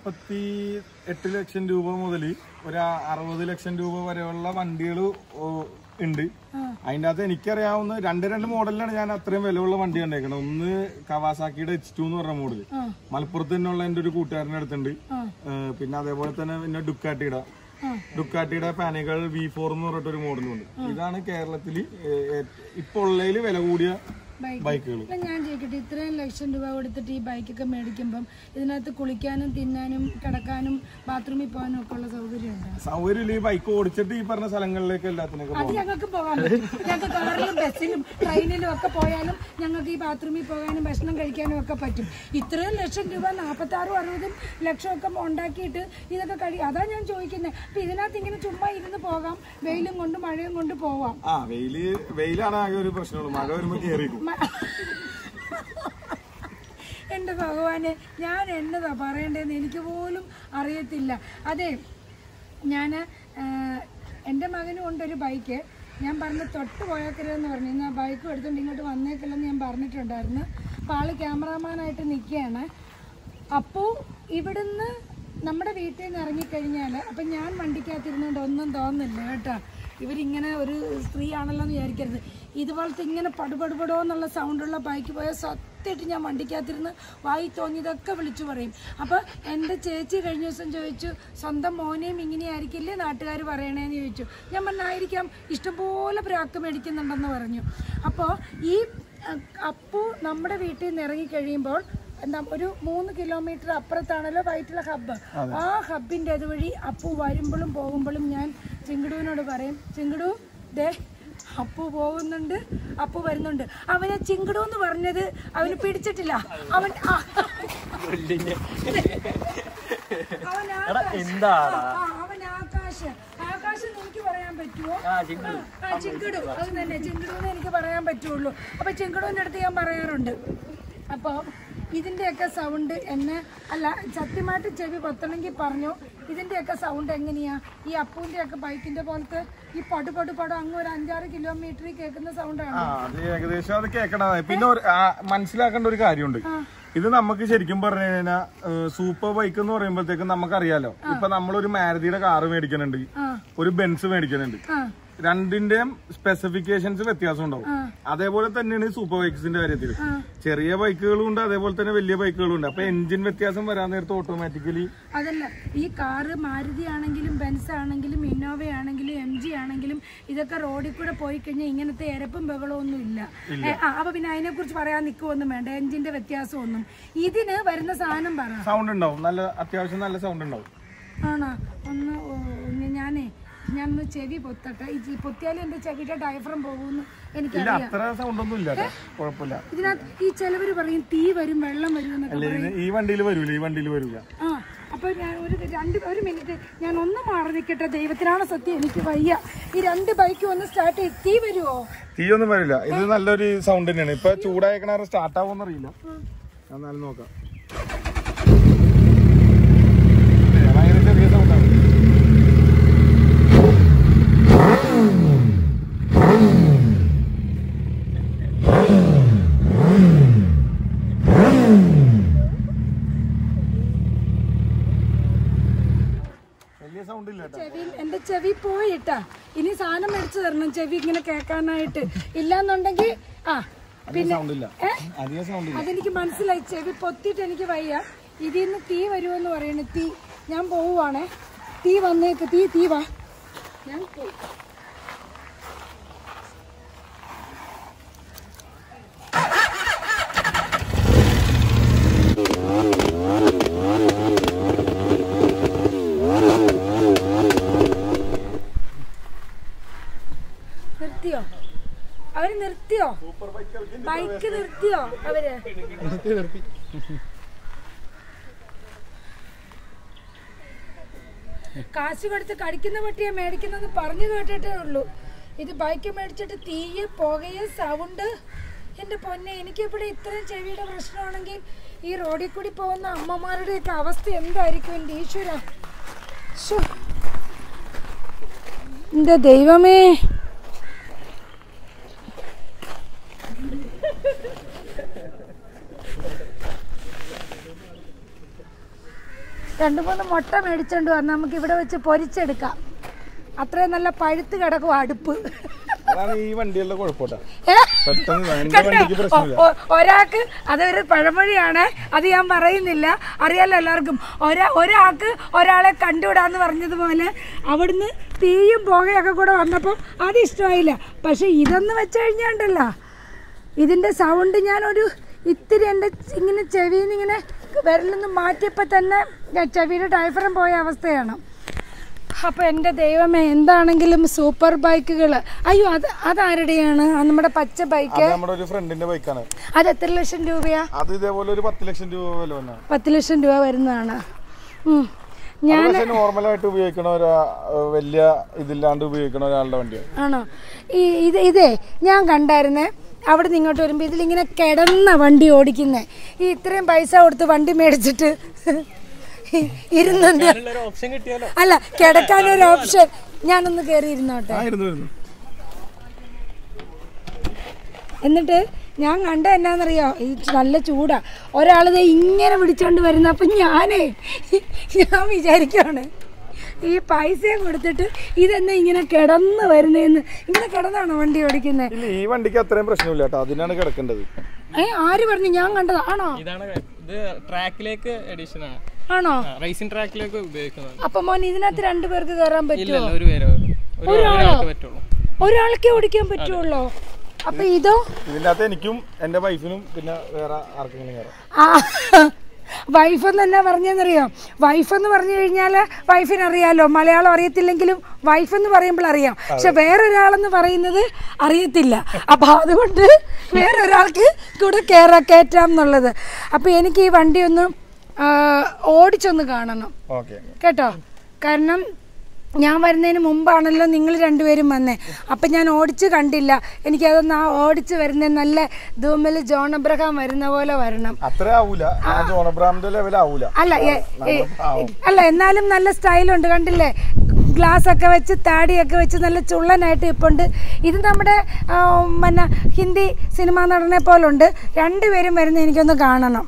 48 ലക്ഷം രൂപ മുതൽ ഒരു 60 ലക്ഷം രൂപ വരെയുള്ള വണ്ടികൾ ഉണ്ട്. അതിന്റെ അകത്ത് എനിക്കറിയാവുന്ന 2 മോഡലിലാണ് ഞാൻ അത്രയും വിലയുള്ള വണ്ടി കണ്ടേക്കണം. ഒന്ന് കവാസാക്കിയുടെ H2 എന്ന് പറഞ്ഞ മോഡല്, മലപ്പുറത്ത് തന്നെയുള്ള എന്റെ ഒരു കൂട്ടുകാരൻ്റെ അടുത്തുണ്ട്. പിന്നെ അതേപോലെ തന്നെ പിന്നെ ഡുക്കാട്ടിയുടെ പാനകൾ V4 എന്ന് പറഞ്ഞിട്ടൊരു മോഡലുണ്ട്. ഇതാണ് കേരളത്തില് ഇപ്പൊ ഉള്ളതിൽ വില കൂടിയ ബൈക്കുകൾ. ഞാൻ ചോദിക്കട്ടെ, ഇത്രയും ലക്ഷം രൂപ കൊടുത്തിട്ട് ഈ ബൈക്കൊക്കെ മേടിക്കുമ്പം ഇതിനകത്ത് കുളിക്കാനും തിന്നാനും കിടക്കാനും ബാത്റൂമിൽ പോകാനും ഒക്കെ ഉള്ള സൗകര്യം ഈ ബൈക്ക് ഓടിച്ചിട്ട് ഈ പറഞ്ഞ സ്ഥലങ്ങളിലേക്ക് എല്ലാത്തിനൊക്കെ അത് ഞങ്ങൾക്ക് പോകാൻ പറ്റും. ഞങ്ങൾക്ക് കാറിലും ബസ്സിലും ട്രെയിനിലും ഒക്കെ പോയാലും ഞങ്ങൾക്ക് ഈ ബാത്റൂമിൽ പോകാനും ഭക്ഷണം കഴിക്കാനും ഒക്കെ പറ്റും. ഇത്രയും ലക്ഷം രൂപ 46-60 ലക്ഷം ഒക്കെ ഉണ്ടാക്കിയിട്ട് ഇതൊക്കെ കഴിയും. അതാ ഞാൻ ചോദിക്കുന്നത്. അപ്പൊ ഇതിനകത്ത് ഇങ്ങനെ ചുമ്മാ ഇരുന്ന് പോകാം, വെയിലും കൊണ്ട് മഴയും കൊണ്ട് പോവാം. വെയിലാണ് ആകെ ഒരു പ്രശ്നമുള്ളൂ, മഴ വരുമ്പോ കേറിക്കും. എന്റെ ഭഗവാനെ, ഞാൻ എന്നതാ പറയണ്ടേന്ന് എനിക്ക് പോലും അറിയത്തില്ല. അതെ, ഞാൻ എൻ്റെ മകനും ഉണ്ടൊരു ബൈക്ക്. ഞാൻ പറഞ്ഞ തൊട്ട് പോയേക്കരുതെന്ന് പറഞ്ഞു. ഇന്ന് ആ ബൈക്കും എടുത്തുകൊണ്ട് ഇങ്ങോട്ട് വന്നേക്കില്ലെന്ന് ഞാൻ പറഞ്ഞിട്ടുണ്ടായിരുന്നു. അപ്പോൾ ആള് ക്യാമറാമാനായിട്ട് നിൽക്കുകയാണ്. അപ്പോൾ ഇവിടുന്ന് നമ്മുടെ വീട്ടിൽ നിന്ന് ഇറങ്ങിക്കഴിഞ്ഞാൽ അപ്പം ഞാൻ വണ്ടിക്കകത്തിരുന്നുകൊണ്ട് ഒന്നും തോന്നുന്നില്ല കേട്ടോ. ഇവരിങ്ങനെ ഒരു സ്ത്രീ ആണല്ലോ എന്ന് വിചാരിക്കരുത്. ഇതുപോലത്തെ ഇങ്ങനെ പടുപടുപടോ എന്നുള്ള സൗണ്ടുള്ള ബൈക്ക് പോയാൽ സത്യമായിട്ട് ഞാൻ വണ്ടിക്കകത്തിരുന്ന് വായി തോന്നിയതൊക്കെ വിളിച്ചു പറയും. അപ്പോൾ എൻ്റെ ചേച്ചി കഴിഞ്ഞ ദിവസം ചോദിച്ചു, സ്വന്തം മോനെയും ഇങ്ങനെയായിരിക്കില്ലേ നാട്ടുകാർ പറയണേന്ന് ചോദിച്ചു. ഞാൻ പറഞ്ഞായിരിക്കാം, ഇഷ്ടംപോലെ പ്രാക്ക് മേടിക്കുന്നുണ്ടെന്ന് പറഞ്ഞു. അപ്പോൾ ഈ അപ്പു നമ്മുടെ വീട്ടിൽ നിന്ന് ഇറങ്ങിക്കഴിയുമ്പോൾ ഒരു 3 കിലോമീറ്റർ അപ്പുറത്താണല്ലോ വൈറ്റില ഹബ്ബ്. ആ ഹബ്ബിൻ്റെ അതുവഴി അപ്പു വരുമ്പോഴും പോകുമ്പോഴും ഞാൻ ചിങ്കിടുവിനോട് പറയും, ചിങ്കിടു ദേ അപ്പു പോകുന്നുണ്ട്, അപ്പു വരുന്നുണ്ട്. അവനെ ചിങ്കിടു എന്ന് പറഞ്ഞത് അവന് പിടിച്ചിട്ടില്ല. അവൻ അവൻ ആകാശം എനിക്ക് പറയാൻ പറ്റുമോ? ചിങ്കടു, അത് തന്നെ ചിങ്കടുന്ന് എനിക്ക് പറയാൻ പറ്റുള്ളൂ. അപ്പൊ ചിങ്കടുവിന്റെ അടുത്ത് ഞാൻ പറയാറുണ്ട്. അപ്പോൾ ഇതിൻ്റെയൊക്കെ സൗണ്ട് എന്നെ അല്ല സത്യമായിട്ട് ചെവി കൊത്തണമെങ്കിൽ പറഞ്ഞു. ഇതിൻ്റെയൊക്കെ സൗണ്ട് എങ്ങനെയാ? ഈ അപ്പൂൻ്റെയൊക്കെ ബൈക്കിന്റെ പോലത്തെ ഈ പടു അങ്ങ് ഒരു 5-6 കിലോമീറ്ററിൽ കേൾക്കുന്ന സൗണ്ടാണ്. ഏകദേശം അത് കേൾക്കണ. പിന്നെ മനസ്സിലാക്കേണ്ട ഒരു കാര്യമുണ്ട്. ഇത് നമുക്ക് ശരിക്കും പറഞ്ഞു കഴിഞ്ഞാൽ സൂപ്പർ ബൈക്ക് എന്ന് പറയുമ്പോഴത്തേക്കും നമുക്കറിയാലോ. ഇപ്പൊ നമ്മളൊരു മാരുതിയുടെ കാറ് മേടിക്കുന്നുണ്ട്, ഒരു ബെൻസ് മേടിക്കുന്നുണ്ട്. രണ്ടിന്റെയും സ്പെസിഫിക്കേഷൻസ് വ്യത്യാസം ഉണ്ടാവും. അതേപോലെ തന്നെയാണ് സൂപ്പർ ബൈക്സിന്റെ കാര്യത്തിൽ. ചെറിയ ബൈക്കുകളും ഉണ്ട്, അതേപോലെ തന്നെ വലിയ ബൈക്കുകളും ഉണ്ട്. അപ്പൊ എഞ്ചിൻ വ്യത്യാസം വരാൻ നേരത്തെ ഓട്ടോമാറ്റിക്കലി അതല്ല ഈ കാറ് മാരുതി ആണെങ്കിലും ബെൻസ് ആണെങ്കിലും ഇന്നോവ ആണെങ്കിലും MG ആണെങ്കിലും ഇതൊക്കെ റോഡിൽ കൂടെ പോയി കഴിഞ്ഞാൽ ഇങ്ങനത്തെ എരപ്പും ബഹളമൊന്നും ഇല്ല. അപ്പൊ പിന്നെ അതിനെ കുറിച്ച് പറയാൻ നിൽക്കുമൊന്നും വേണ്ട, എഞ്ചിന്റെ വ്യത്യാസമൊന്നും. ഇതിന് വരുന്ന സാധനം പറ. സൗണ്ട് ഉണ്ടാവും, നല്ല അത്യാവശ്യം നല്ല സൗണ്ട് ഉണ്ടാവും. ആണോ? ഞാനൊന്ന് ചെവി പൊത്തട്ടെ. ഈ പൊത്തിയാലും എന്റെ ചെവിയുടെ ഡയഫ്രം പോകുമെന്ന് എനിക്കറിയാം. ഇതിനകത്ത് ഈ ചിലവര് പറയും തീ വരും വെള്ളം വരും എന്നൊക്കെ. ഈ വണ്ടിയിൽ വരൂല. അപ്പൊ ഞാൻ ഒരു മിനിറ്റ് ഞാൻ ഒന്ന് മാറി നിൽക്കട്ടെ. ദൈവത്തിനാണ് സത്യം, എനിക്ക് വയ്യ. ഈ 2 ബൈക്കും ഒന്ന് സ്റ്റാർട്ട് ചെയ്ത് തീ വരുമോ? തീ ഒന്നും വരില്ല. ഇത് നല്ലൊരു സൗണ്ട് തന്നെയാണ്. ഇപ്പൊ ചൂടായക്കണ സ്റ്റാർട്ട് ആവുമെന്ന് അറിയില്ല. എന്നാലും നോക്കാം. ഭയങ്കര ചെറിയ സൗണ്ടാണ്. എന്റെ ചെവി പോയിട്ടാ. ഇനി സാധനം മേടിച്ചു തരണം ചെവി ഇങ്ങനെ കേൾക്കാനായിട്ട്. ഇല്ലാന്നുണ്ടെങ്കിൽ പിന്നെ അതെനിക്ക് മനസ്സിലായി. ചെവി പൊത്തിട്ട് എനിക്ക് വയ്യ. ഇതിന്ന് തീ വരുമെന്ന് പറയണ. തീ ഞാൻ പോവുവാണേ. തീ വന്നേക്ക്. തീ വാ. ഞാൻ പോയി. നിർത്തിയോ? ബൈക്ക് നിർത്തിയോ അവര്? കാശ് കൊടുത്ത് കടിക്കുന്ന പട്ടിയെ മേടിക്കുന്നത് പറഞ്ഞു കേട്ടിട്ടേ ഉള്ളൂ. ഇത് ബൈക്ക് മേടിച്ചിട്ട് തീയെ പുകയെ സൗണ്ട്. എന്റെ പൊന്നെ, എനിക്കിവിടെ ഇത്രയും ചെവിയുടെ പ്രശ്നമാണെങ്കിൽ ഈ റോഡിൽ കൂടി പോകുന്ന അമ്മമാരുടെയൊക്കെ അവസ്ഥ എന്തായിരിക്കും എന്റെ ഈശ്വര. എന്റെ ദൈവമേ. രണ്ട് മൂന്ന് മുട്ട മേടിച്ചോണ്ട് വന്ന് നമുക്ക് ഇവിടെ വെച്ച് പൊരിച്ചെടുക്കാം. അത്രയും നല്ല പഴുത്ത് കിടക്കും അടുപ്പ്. ഒരാൾക്ക് അതൊരു പഴമൊഴിയാണ്, അത് ഞാൻ പറയുന്നില്ല, അറിയാലോ എല്ലാവർക്കും. ഒരാൾക്ക് ഒരാളെ കണ്ടുവിടാന്ന് പറഞ്ഞതുപോലെ അവിടുന്ന് തീയും പുകയൊക്കെ കൂടെ വന്നപ്പോൾ അത് ഇഷ്ടമായില്ല. പക്ഷെ ഇതൊന്ന് വെച്ച് കഴിഞ്ഞാണ്ടല്ലോ ഇതിൻ്റെ സൗണ്ട് ഞാനൊരു ഇത്തിരി എൻ്റെ ഇങ്ങനെ ചെവിയിൽ നിന്ന് ഇങ്ങനെ വിരലൊന്ന് മാറ്റിയപ്പോൾ തന്നെ ചെവിയുടെ ഡയഫ്രം പോയ അവസ്ഥയാണ്. അപ്പോൾ എൻ്റെ ദൈവമേ, എന്താണെങ്കിലും സൂപ്പർ ബൈക്കുകൾ. അയ്യോ, അതാരുടെയാണ്? നമ്മുടെ പച്ച ബൈക്ക് നമ്മുടെ ഒരു ഫ്രണ്ടിന്റെ ബൈക്കാണ്. അത് എത്ര ലക്ഷം രൂപയാ? അത് ഇതേപോലെ ഒരു 10 ലക്ഷം രൂപ വില വന്ന 10 ലക്ഷം രൂപ വരുന്നതാണ്. ഞാൻ നോർമലായിട്ട് ഉപയോഗിക്കണ വലിയ ഇതില്ലാണ്ട് ഉപയോഗിക്കണ ഒരാളുടെ വണ്ടിയാണ്. ആണോ? ഇതേ ഞാൻ കണ്ടായിരുന്നേ. അവിടെ നിന്ന് ഇങ്ങോട്ട് വരുമ്പോൾ ഇതിലിങ്ങനെ കിടന്ന വണ്ടി ഓടിക്കുന്നേ. ഈ ഇത്രയും പൈസ കൊടുത്ത് വണ്ടി മേടിച്ചിട്ട് ഇരുന്നുണ്ട്. അല്ല, കിടക്കാനൊരു ഓപ്ഷൻ. ഞാനൊന്ന് കയറി ഇരുന്നോട്ടെ. എന്നിട്ട് ഞാൻ കണ്ട എന്നാന്നറിയോ, ഇത് നല്ല ചൂടാ. ഒരാളിത് ഇങ്ങനെ പിടിച്ചോണ്ട് വരുന്ന. അപ്പം ഞാൻ വിചാരിക്കുകയാണ് ഈ പൈസയും കൊടുത്തിട്ട് ഇതെന്നാ ഇങ്ങനെ കിടന്ന് വരുന്നതെന്ന്. ഇങ്ങനെ കിടന്നാണോ വണ്ടി ഓടിക്കുന്നത്? ഈ വണ്ടിക്ക് അത്രയും പ്രശ്നമില്ല കേട്ടോ, അതിനാണ് കിടക്കേണ്ടത്. ആര് പറഞ്ഞു? ഞാൻ കണ്ടത് ആണോ? ട്രാക്കിലേക്ക് എഡിഷൻ ആണ്. ആണോ? റേസിംഗ് ട്രാക്കിലേക്ക് ഉപയോഗിക്കുന്നത്. അപ്പൊ മോൻ ഇതിനകത്ത് 2 പേർക്ക് കയറാൻ പറ്റുമോ? ഒരാൾക്കേ ഓടിക്കാൻ പറ്റുള്ളൂ. അപ്പൊ ഇതോ? ഇതിനകത്ത് എനിക്കും എന്റെ വൈഫിനും പിന്നെ വേറെ ആർക്കെങ്കിലും കയറാം. വൈഫെന്ന് എന്നാ പറഞ്ഞെന്നറിയോ? വൈഫെന്ന് പറഞ്ഞു കഴിഞ്ഞാൽ വൈഫിനറിയാലോ, മലയാളം അറിയത്തില്ലെങ്കിലും വൈഫെന്ന് പറയുമ്പോൾ അറിയാം. പക്ഷെ വേറൊരാളെന്ന് പറയുന്നത് അറിയത്തില്ല. അപ്പം അതുകൊണ്ട് വേറൊരാൾക്ക് കൂടെ കയറ്റാം എന്നുള്ളത്. അപ്പോൾ എനിക്ക് ഈ വണ്ടി ഒന്ന് ഓടിച്ചൊന്ന് കാണണം ഓക്കെ കേട്ടോ. കാരണം ഞാൻ വരുന്നതിന് മുമ്പാണല്ലോ നിങ്ങൾ രണ്ടുപേരും വന്നേ. അപ്പം ഞാൻ ഓടിച്ച് കണ്ടില്ല. എനിക്കതൊന്ന് ആ ഓടിച്ച് വരുന്ന നല്ല ധൂമിൽ ജോൺ അബ്രഹാം വരുന്ന പോലെ വരണം. അത്ര ആവൂല, ജോൺ അബ്രഹാമിന്റെ ലെവൽ ആവൂല. അല്ല എന്നാലും നല്ല സ്റ്റൈലുണ്ട് കണ്ടില്ലേ. ഗ്ലാസ് ഒക്കെ വെച്ച് താടിയൊക്കെ വെച്ച് നല്ല ചുള്ളനായിട്ട് ഇപ്പുണ്ട്. ഇത് നമ്മുടെ പിന്നെ ഹിന്ദി സിനിമാ നടനെ പോലുണ്ട്. രണ്ടുപേരും വരുന്ന എനിക്കൊന്ന് കാണണം.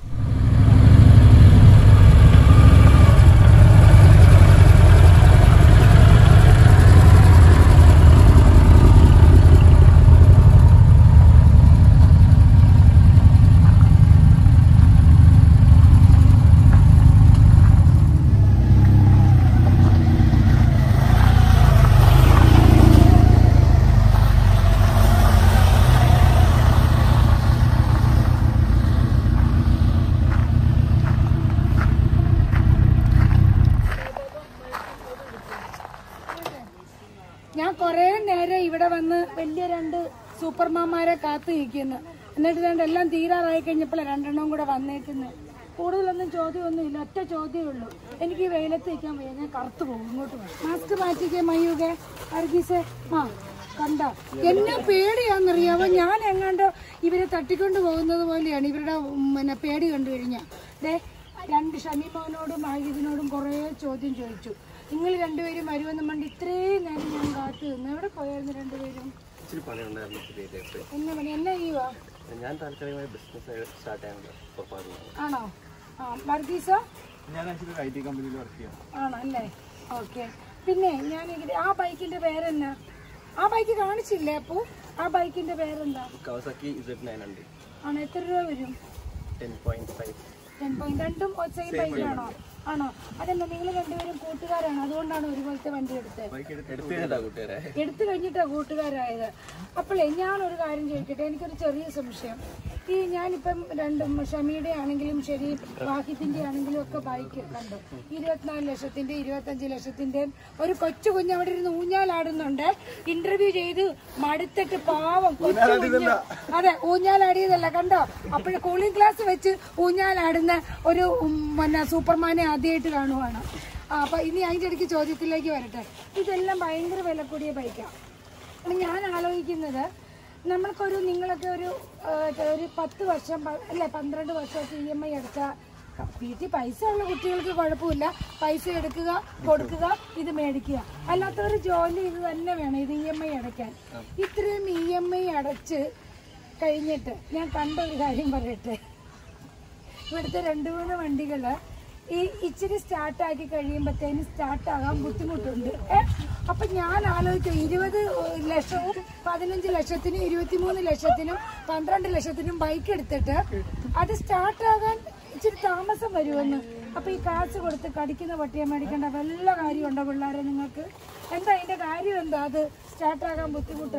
ഞാൻ കുറേ നേരം ഇവിടെ വന്ന് വലിയ 2 സൂപ്പർമാന്മാരെ കാത്തു നിൽക്കുന്നു. എന്നിട്ട് എല്ലാം തീരാറായി കഴിഞ്ഞപ്പോൾ 2 എണ്ണവും കൂടെ വന്നേക്കുന്നത്. കൂടുതലൊന്നും ചോദ്യമൊന്നുമില്ല, ഒറ്റ ചോദ്യമേ ഉള്ളൂ. എനിക്ക് വെയിലത്ത് നിൽക്കാൻ വയ്യ, ഞാൻ കറുത്തു പോകും. ഇങ്ങോട്ട് മാസ്ക് മാറ്റിക്കേ മയ്യൂകെ അർഗീസേ. കണ്ട എന്നെ പേടിയാന്നറിയാവോ. ഞാൻ എങ്ങാണ്ടോ ഇവരെ തട്ടിക്കൊണ്ട് പോകുന്നത് പോലെയാണ് ഇവരുടെ പിന്നെ പേടി കണ്ടു കഴിഞ്ഞാൽ. 2 ഷമീമോനോടും ആയുധനോടും കുറേ ചോദ്യം ചോദിച്ചു. നിങ്ങൾ രണ്ടുപേരും വരുമെന്ന് മണ്ടി ഇത്രയും നേരം ഞാൻ കാത്തു നിന്ന്. എവിടെ പോയായിരുന്നു രണ്ടുപേരും? എന്നാ പണി എന്നാ ചെയ്യുവാ? ആണോ? വർഗീസ ആണോ അല്ലേ? ഓക്കെ. പിന്നെ ഞാൻ ആ ബൈക്കിന്റെ പേരെന്നാ? ആ ബൈക്ക് കാണിച്ചില്ലേ? അപ്പോ ആ ബൈക്കിന്റെ പേരെന്താ? ആണോ? എത്ര രൂപ വരും? 10.5. രണ്ടും സെയിം ബൈക്കാണോ? ആണോ? അതല്ല, നിങ്ങൾ രണ്ടുപേരും കൂട്ടുകാരാണ്, അതുകൊണ്ടാണ് ഒരുപോലത്തെ വണ്ടി എടുത്തു കഴിഞ്ഞിട്ടാ കൂട്ടുകാരായത്. അപ്പോഴേ ഞാനൊരു കാര്യം ചോദിക്കട്ടെ, എനിക്കൊരു ചെറിയ സംശയം. ഈ ഞാനിപ്പം ഷമിയുടെ ആണെങ്കിലും ശരി വാഹിദിന്റെ ആണെങ്കിലും ഒക്കെ ബൈക്ക് കണ്ടു. 24 ലക്ഷത്തിന്റെ 25 ലക്ഷത്തിന്റെയും ഒരു കൊച്ചു കുഞ്ഞ് അവിടെ ഇരുന്ന് ഊഞ്ഞാലാടുന്നുണ്ട്. ഇന്റർവ്യൂ ചെയ്ത് മടുത്തിട്ട് പാവം കൊച്ചു കുഞ്ഞ്. അതെ, ഊഞ്ഞാലാടിയതല്ല കണ്ടോ. അപ്പോൾ കൂളിംഗ് ഗ്ലാസ് വെച്ച് ഊഞ്ഞാലാടുന്ന ഒരു പിന്നെ സൂപ്പർമാനെ ആദ്യമായിട്ട് കാണുവാണ്. അപ്പൊ ഇനി അതിന്റെ ഇടയ്ക്ക് ചോദ്യത്തിലേക്ക് വരട്ടെ. ഇതെല്ലാം ഭയങ്കര വില കൂടിയ ബൈക്കാണ്. ഞാൻ ആലോചിക്കുന്നത്, നമ്മൾക്കൊരു നിങ്ങളൊക്കെ ഒരു 10 വർഷം അല്ലെ 12 വർഷം EMI അടച്ചാൽ വീട്ടിൽ പൈസ ഉള്ള കുട്ടികൾക്ക് കുഴപ്പമില്ല. പൈസ എടുക്കുക, കൊടുക്കുക, ഇത് മേടിക്കുക. അല്ലാത്തവർ ജോലി ഇത് തന്നെ വേണം ഇത് EMI അടയ്ക്കാൻ. ഇത്രയും EMI അടച്ച് കഴിഞ്ഞിട്ട് ഞാൻ കണ്ട ഒരു കാര്യം പറയട്ടെ. ഇവിടുത്തെ 2-3 വണ്ടികള് ഈ ഇച്ചിരി സ്റ്റാർട്ടാക്കി കഴിയുമ്പോഴത്തേന് സ്റ്റാർട്ടാകാൻ ബുദ്ധിമുട്ടുണ്ട്. അപ്പൊ ഞാൻ ആലോചിക്കും 20 ലക്ഷവും 15 ലക്ഷത്തിനും 23 ലക്ഷത്തിനും 12 ലക്ഷത്തിനും ബൈക്ക് എടുത്തിട്ട് അത് സ്റ്റാർട്ടാകാൻ ഇച്ചിരി താമസം വരുമെന്ന്. അപ്പൊ ഈ കാശ് കൊടുത്ത് കടിക്കുന്ന പട്ടിയെ മേടിക്കേണ്ട വല്ല കാര്യമുണ്ടോ പിള്ളേരെ നിങ്ങൾക്ക്? എന്താ അതിന്റെ കാര്യം എന്താ? അത് സ്റ്റാർട്ടാകാൻ ബുദ്ധിമുട്ട്?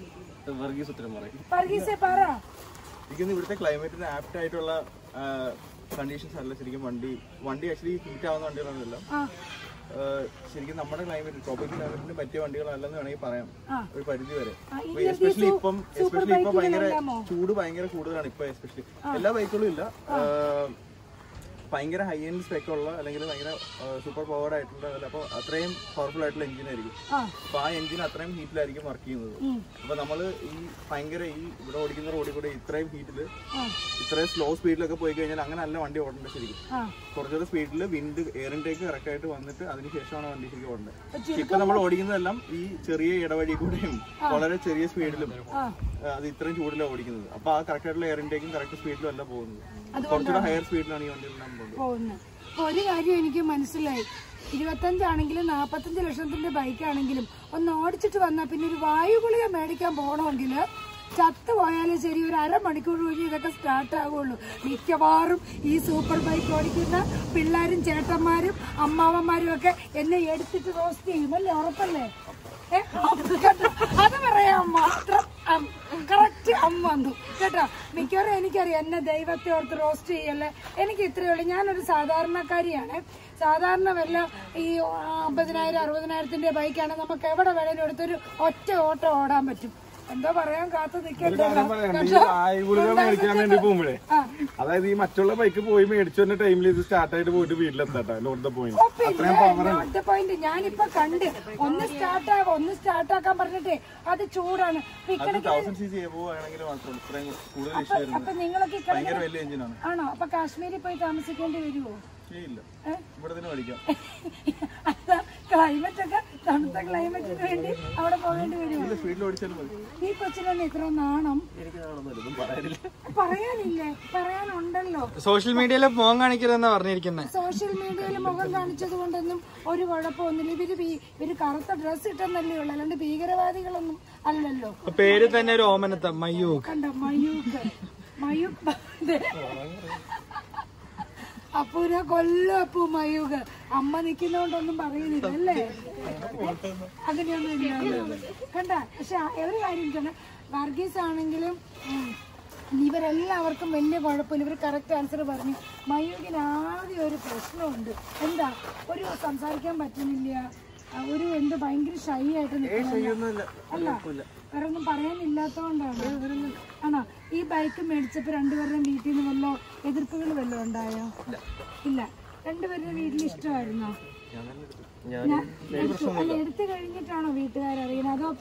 വർഗീസേ പറ. ഇവിടുത്തെ ക്ലൈമറ്റിന് ആപ്റ്റ് ആയിട്ടുള്ള കണ്ടീഷൻസ് അല്ല ശരിക്കും. വണ്ടി ആക്ച്വലി ഹീറ്റ് ആവുന്ന വണ്ടികളാണല്ല. ശരിക്കും നമ്മുടെ ക്ലൈമറ്റ് ട്രോപ്പിക്കൽ ക്ലൈമറ്റിന് പറ്റിയ വണ്ടികളല്ലെന്ന് വേണമെങ്കിൽ പറയാം ഒരു പരിധി വരെ. എസ്പെഷ്യലി ഇപ്പം ഭയങ്കര ചൂട് ഭയങ്കര കൂടുതലാണ് ഇപ്പൊ. എസ്പെഷ്യലി എല്ലാ ബൈക്കുകളും ഇല്ല, ഭയങ്കര ഹൈ എൻഡ് സ്പെക്ക് ഉള്ള അല്ലെങ്കിൽ ഭയങ്കര സൂപ്പർ പവർഡ് ആയിട്ടുള്ള, അപ്പോൾ അത്രയും പവർഫുൾ ആയിട്ടുള്ള എഞ്ചിൻ ആയിരിക്കും. അപ്പൊ ആ എഞ്ചിൻ അത്രയും ഹീറ്റിലായിരിക്കും വർക്ക് ചെയ്യുന്നത്. അപ്പൊ നമ്മള് ഈ ഭയങ്കര ഈ ഇവിടെ ഓടിക്കുന്ന റോഡിൽ കൂടെ ഇത്രയും ഹീറ്റില് ഇത്രയും സ്ലോ സ്പീഡിലൊക്കെ പോയി കഴിഞ്ഞാൽ അങ്ങനെ നല്ല വണ്ടി ഓടേണ്ടത്. ശരിക്കും കുറച്ചുകൂടെ സ്പീഡിൽ വിൻഡ് എയർ ഇൻടേക്ക് കറക്റ്റ് ആയിട്ട് വന്നിട്ട് അതിനുശേഷമാണ് വണ്ടി ശരിക്കും ഓടേണ്ടത്. ഇപ്പൊ നമ്മൾ ഓടിക്കുന്നതെല്ലാം ഈ ചെറിയ ഇടവഴി കൂടെയും വളരെ ചെറിയ സ്പീഡിലും അത് ഇത്രയും ചൂടിലാണ് ഓടിക്കുന്നത്. അപ്പൊ ആ കറക്റ്റ് ആയിട്ടുള്ള എയർ ഇൻടേക്കും കറക്റ്റ് സ്പീഡിലും അല്ല പോകുന്നത്. കുറച്ചുകൂടെ ഹയർ സ്പീഡിലാണ് ഈ വണ്ടിയെല്ലാം പോകുന്നത്. ഒരു കാര്യം എനിക്ക് മനസ്സിലായി. 25 ആണെങ്കിലും 45 ലക്ഷത്തിന്റെ ബൈക്കാണെങ്കിലും ഒന്ന് ഓടിച്ചിട്ട് വന്നാൽ പിന്നെ ഒരു വായു ഗുളിക മേടിക്കാൻ പോകണമെങ്കിൽ ചത്തു പോയാലും ശരി ഒരു അരമണിക്കൂർ കഴിഞ്ഞ് ഇതൊക്കെ സ്റ്റാർട്ട് ആകുള്ളൂ. മിക്കവാറും ഈ സൂപ്പർ ബൈക്ക് ഓടിക്കുന്ന പിള്ളേരും ചേട്ടന്മാരും അമ്മാവന്മാരും ഒക്കെ എന്നെ എടുത്തിട്ട് റോസ്റ്റ് ചെയ്യും അല്ലേ? ഉറപ്പല്ലേ? അത് പറയാൻ മാത്രം കറക്റ്റ് അമ്മ വന്നു കേട്ടോ. മിക്കവാറും എനിക്കറിയാം എന്നെ ദൈവത്തെ ഓർത്ത് റോസ്റ്റ് ചെയ്യല്ലേ. എനിക്ക് ഇത്രയേ ഉള്ളൂ. ഞാനൊരു സാധാരണക്കാരിയാണ്. സാധാരണ വല്ല ഈ 50,000 60,000ത്തിന്റെ ബൈക്കാണ് നമുക്ക് എവിടെ വേണേലും എടുത്തൊരു ഒറ്റ ഓട്ടം ഓടാൻ പറ്റും. എന്താ പറയാൻ കാത്തു നിൽക്കണ്ട. ഈ ആയുർഗുളിക മേടിക്കാൻ വേണ്ടി പോകുമ്പോഴേ, അതായത് ഈ മറ്റുള്ള ബൈക്ക് പോയി മേടിച്ചു വന്ന ടൈമിൽ ഇത് സ്റ്റാർട്ട് ആയിട്ട് പോയിട്ട് വീട്ടിലെത്താട്ടോ. ലോഡ് ദ പോയിന്റ് അത്രയും പവർ പോയിന്റ് ഞാനിപ്പോ കണ്ട് ഒന്ന് സ്റ്റാർട്ടാക്കാൻ പറഞ്ഞിട്ടേ അത് ചൂടാണ്. അപ്പൊ നിങ്ങളൊക്കെ ആണോ? അപ്പൊ കാശ്മീരിൽ പോയി താമസിക്കേണ്ടി വരുമോ? ക്ലൈമറ്റ് ഒക്കെ തണുത്ത ക്ലൈമറ്റിന് വേണ്ടി അവിടെ പോകേണ്ടി വരുമോ? ഈ കൊച്ചിനെ ഇത്ര നാണം പറയാനില്ലേ? പറയാനുണ്ടല്ലോ. സോഷ്യൽ മീഡിയയിൽ മുഖം കാണിക്കരുതെന്നാ പറഞ്ഞിരിക്കുന്നത്. സോഷ്യൽ മീഡിയയിൽ മുഖം കാണിച്ചത് കൊണ്ടൊന്നും ഒരു കുഴപ്പമൊന്നുമില്ല. ഇവര് കറുത്ത ഡ്രസ് ഇട്ടെന്നല്ലേ ഉള്ളു, അല്ലാണ്ട് ഭീകരവാദികളൊന്നും അല്ലല്ലോ. പേര് തന്നെ ഒരു ഓമനത്ത മയൂഖ്. കണ്ടോ മയൂഖ്? അപ്പൂരെ കൊല്ലപ്പൂ മയൂഖ്. അമ്മ നിക്കുന്നോണ്ടൊന്നും പറയുന്നില്ല അല്ലേ? അങ്ങനെയൊന്നും ഇല്ല. കണ്ട, പക്ഷെ ഒരു കാര്യം വർഗീസ് ആണെങ്കിലും ഇവരെല്ലാവർക്കും വലിയ കുഴപ്പമില്ല. ഇവർ കറക്റ്റ് ആൻസർ പറഞ്ഞു. മയൂഖിന് ആദ്യം ഒരു പ്രശ്നമുണ്ട്. എന്താ? ഒരു സംസാരിക്കാൻ പറ്റുന്നില്ല, ഒരു എന്ത് ഭയങ്കര ഷൈ ആയിട്ട് നിൽക്കുന്നില്ല. അല്ല, വേറെ ഒന്നും പറയാനില്ലാത്തോണ്ടാണ്. ആണോ? ഈ ബൈക്ക് മേടിച്ചപ്പോ രണ്ടുപേരുടെയും വീട്ടിൽ നിന്ന് വല്ലോ എതിർപ്പുകൾ വല്ലതും ഉണ്ടായോ? ഇല്ല. രണ്ടുപേരുടെ വീട്ടിൽ ഇഷ്ടമായിരുന്നോ? അല്ല, എടുത്തു കഴിഞ്ഞിട്ടാണോ വീട്ടുകാരറിയണത്? അതോ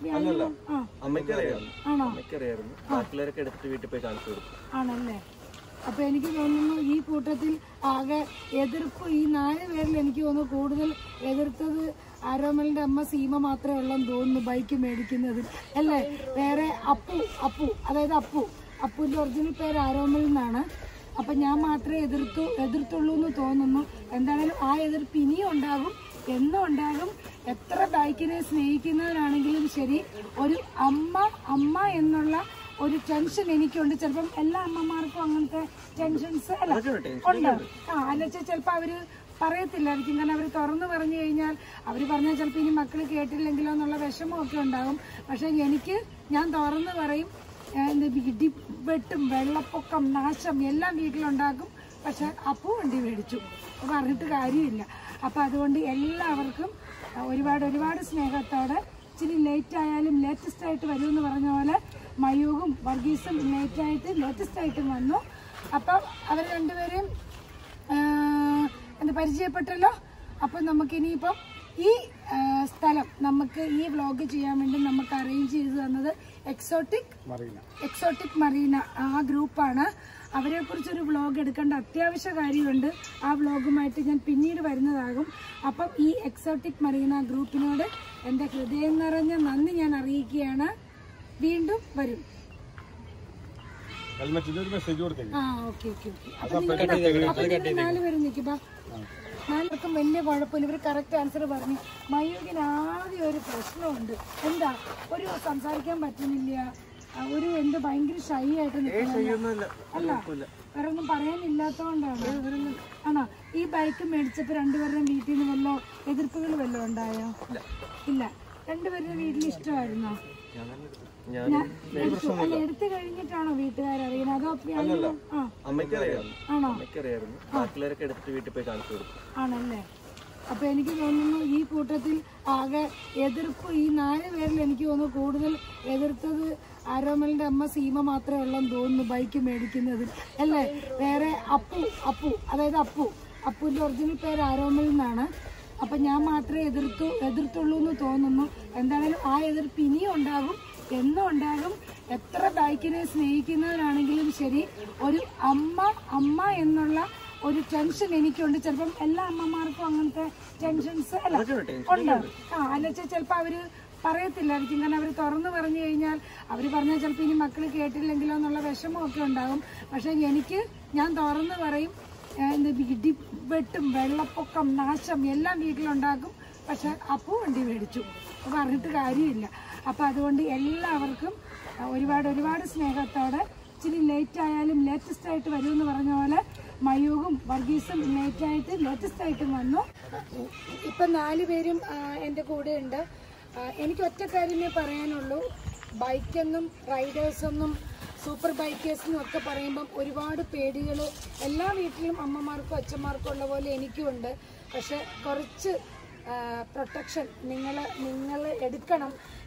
ആണല്ലേ? അപ്പൊ എനിക്ക് തോന്നുന്നു ഈ കൂട്ടത്തിൽ ആകെ എതിർപ്പ് ഈ 4 പേരിൽ എനിക്ക് തോന്നുന്നു കൂടുതൽ എതിർത്തത് ആരോമലിന്റെ അമ്മ സീമ മാത്രമേ ഉള്ളെന്ന് തോന്നുന്നു ബൈക്ക് മേടിക്കുന്നതിൽ അല്ലേ? വേറെ അപ്പു അതായത് അപ്പുവിന്റെ ഒറിജിനൽ പേര് ആരോമൽ എന്നാണ്. അപ്പൊ ഞാൻ മാത്രമേ എതിർത്തുള്ളൂ എന്ന് തോന്നുന്നു. എന്തായാലും ആ എതിർപ്പ് ഇനിയും ഉണ്ടാകും, എന്നും ഉണ്ടാകും. എത്ര ബൈക്കിനെ സ്നേഹിക്കുന്നവരാണെങ്കിലും ശരി, ഒരു അമ്മ എന്നുള്ള ഒരു ടെൻഷൻ എനിക്കുണ്ട്. ചിലപ്പം എല്ലാ അമ്മമാർക്കും അങ്ങനത്തെ ടെൻഷൻസ് അല്ല ഉണ്ട്. അല്ലച്ചാൽ ചിലപ്പോൾ അവര് പറയത്തില്ലായിരിക്കും. കാരണം അവർ തുറന്നു പറഞ്ഞു കഴിഞ്ഞാൽ അവർ പറഞ്ഞാൽ ചിലപ്പോൾ ഇനി മക്കൾ കേട്ടില്ലെങ്കിലോ എന്നുള്ള വിഷമമൊക്കെ ഉണ്ടാകും. പക്ഷെ ഞാൻ തുറന്നു പറയും. വെട്ടും വെള്ളപ്പൊക്കം നാശം എല്ലാം വീട്ടിലുണ്ടാക്കും. പക്ഷെ അപ്പു വണ്ടി മേടിച്ചു, പറഞ്ഞിട്ട് കാര്യമില്ല. അപ്പം അതുകൊണ്ട് എല്ലാവർക്കും ഒരുപാട് സ്നേഹത്തോടെ, ഇച്ചിരി ലേറ്റ് ആയാലും ലേറ്റസ്റ്റ് ആയിട്ട് വരുമെന്ന് പറഞ്ഞ പോലെ മയൂഖും വർഗീസും ലേറ്റസ്റ്റ് ആയിട്ടും വന്നു. അപ്പം അവർ രണ്ടുപേരും പരിചയപ്പെട്ടല്ലോ. അപ്പം നമുക്കിനിയിപ്പം ഈ സ്ഥലം നമുക്ക് ഈ വ്ലോഗ് ചെയ്യാൻ വേണ്ടി നമുക്ക് അറേഞ്ച് ചെയ്ത് തന്നത് എക്സോട്ടിക് മറീന ആ ഗ്രൂപ്പാണ്. അവരെ കുറിച്ചൊരു വ്ലോഗ് എടുക്കേണ്ട അത്യാവശ്യ കാര്യമുണ്ട്. ആ വ്ലോഗുമായിട്ട് ഞാൻ പിന്നീട് വരുന്നതാകും. അപ്പം ഈ എക്സോട്ടിക് മറീന ഗ്രൂപ്പിനോട് എൻ്റെ ഹൃദയം നിറഞ്ഞ നന്ദി ഞാൻ അറിയിക്കുകയാണ്. വീണ്ടും വരും. ഓക്കെ. 4 പേരും നിൽക്കുക. 4 പേർക്കും വലിയ കുഴപ്പമില്ല. ഇവർ കറക്റ്റ് ആൻസർ പറഞ്ഞു. മയൂഖിന് ആദ്യം ഒരു പ്രശ്നമുണ്ട്. എന്താ? ഒരു സംസാരിക്കാൻ പറ്റുന്നില്ല, ഒരു എന്ത് ഭയങ്കര ഷൈ ആയിട്ട് നിൽക്കുന്നില്ല. അല്ല, വേറെ ഒന്നും പറയാനില്ലാത്തോണ്ടാണ്. ആണോ? ഈ ബൈക്ക് മേടിച്ചപ്പോ രണ്ടുപേരുടെയും വീട്ടിൽ നിന്ന് വല്ലോ എതിർപ്പുകൾ വല്ലതും ഉണ്ടായോ? ഇല്ല. രണ്ടുപേരുടെ വീട്ടിൽ ഇഷ്ടമായിരുന്നോ? അല്ല, എടുത്തു കഴിഞ്ഞിട്ടാണോ വീട്ടുകാരറിയണത്? അതോ ആണോ? ആണല്ലേ? അപ്പൊ എനിക്ക് തോന്നുന്നു ഈ കൂട്ടത്തിൽ ആകെ എതിർപ്പ് ഈ 4 പേരിൽ എനിക്ക് തോന്നുന്നു കൂടുതൽ എതിർത്തത് ആരോമലിന്റെ അമ്മ സീമ മാത്രമേ ഉള്ളെന്ന് തോന്നുന്നു ബൈക്ക് മേടിക്കുന്നതിൽ അല്ലേ? വേറെ അപ്പു അതായത് അപ്പുവിന്റെ ഒറിജിനൽ പേര് ആരോമൽ എന്നാണ്. അപ്പൊ ഞാൻ മാത്രമേ എതിർത്തുള്ളൂ എന്ന് തോന്നുന്നു. എന്തായാലും ആ എതിർപ്പ് ഇനിയും ഉണ്ടാകും, എന്നും ഉണ്ടാകും. എത്ര ബൈക്കിനെ സ്നേഹിക്കുന്നവരാണെങ്കിലും ശരി, ഒരു അമ്മ എന്നുള്ള ഒരു ടെൻഷൻ എനിക്കുണ്ട്. ചിലപ്പം എല്ലാ അമ്മമാർക്കും അങ്ങനത്തെ ടെൻഷൻസ് അല്ല ഉണ്ട്. അല്ലച്ചാൽ ചിലപ്പോൾ അവര് പറയത്തില്ലായിരിക്കും. കാരണം അവർ തുറന്നു പറഞ്ഞു കഴിഞ്ഞാൽ അവർ പറഞ്ഞാൽ ചിലപ്പോൾ ഇനി മക്കൾ കേട്ടില്ലെങ്കിലോ എന്നുള്ള വിഷമമൊക്കെ ഉണ്ടാകും. പക്ഷെ ഞാൻ തുറന്നു പറയും. വെട്ടും വെള്ളപ്പൊക്കം നാശം എല്ലാം വീട്ടിലുണ്ടാക്കും. പക്ഷെ അപ്പു വണ്ടി മേടിച്ചു, പറഞ്ഞിട്ട് കാര്യമില്ല. അപ്പം അതുകൊണ്ട് എല്ലാവർക്കും ഒരുപാട് സ്നേഹത്തോടെ, ഇച്ചിരി ലേറ്റ് ആയാലും ലേറ്റസ്റ്റ് ആയിട്ട് വരുമെന്ന് പറഞ്ഞ പോലെ മയൂഖും വർഗീസും ലേറ്റസ്റ്റ് ആയിട്ടും വന്നു. ഇപ്പം 4 പേരും എൻ്റെ കൂടെ ഉണ്ട്. എനിക്ക് ഒറ്റ കാര്യമേ പറയാനുള്ളൂ. ബൈക്കെന്നും റൈഡേഴ്സെന്നും സൂപ്പർ ബൈക്കേഴ്സെന്നും ഒക്കെ പറയുമ്പം ഒരുപാട് പേടികൾ എല്ലാ വീട്ടിലും അമ്മമാർക്കും അച്ഛന്മാർക്കും ഉള്ള പോലെ എനിക്കുമുണ്ട്. പക്ഷെ കുറച്ച് പ്രൊട്ടക്ഷൻ നിങ്ങൾ എടുക്കണം.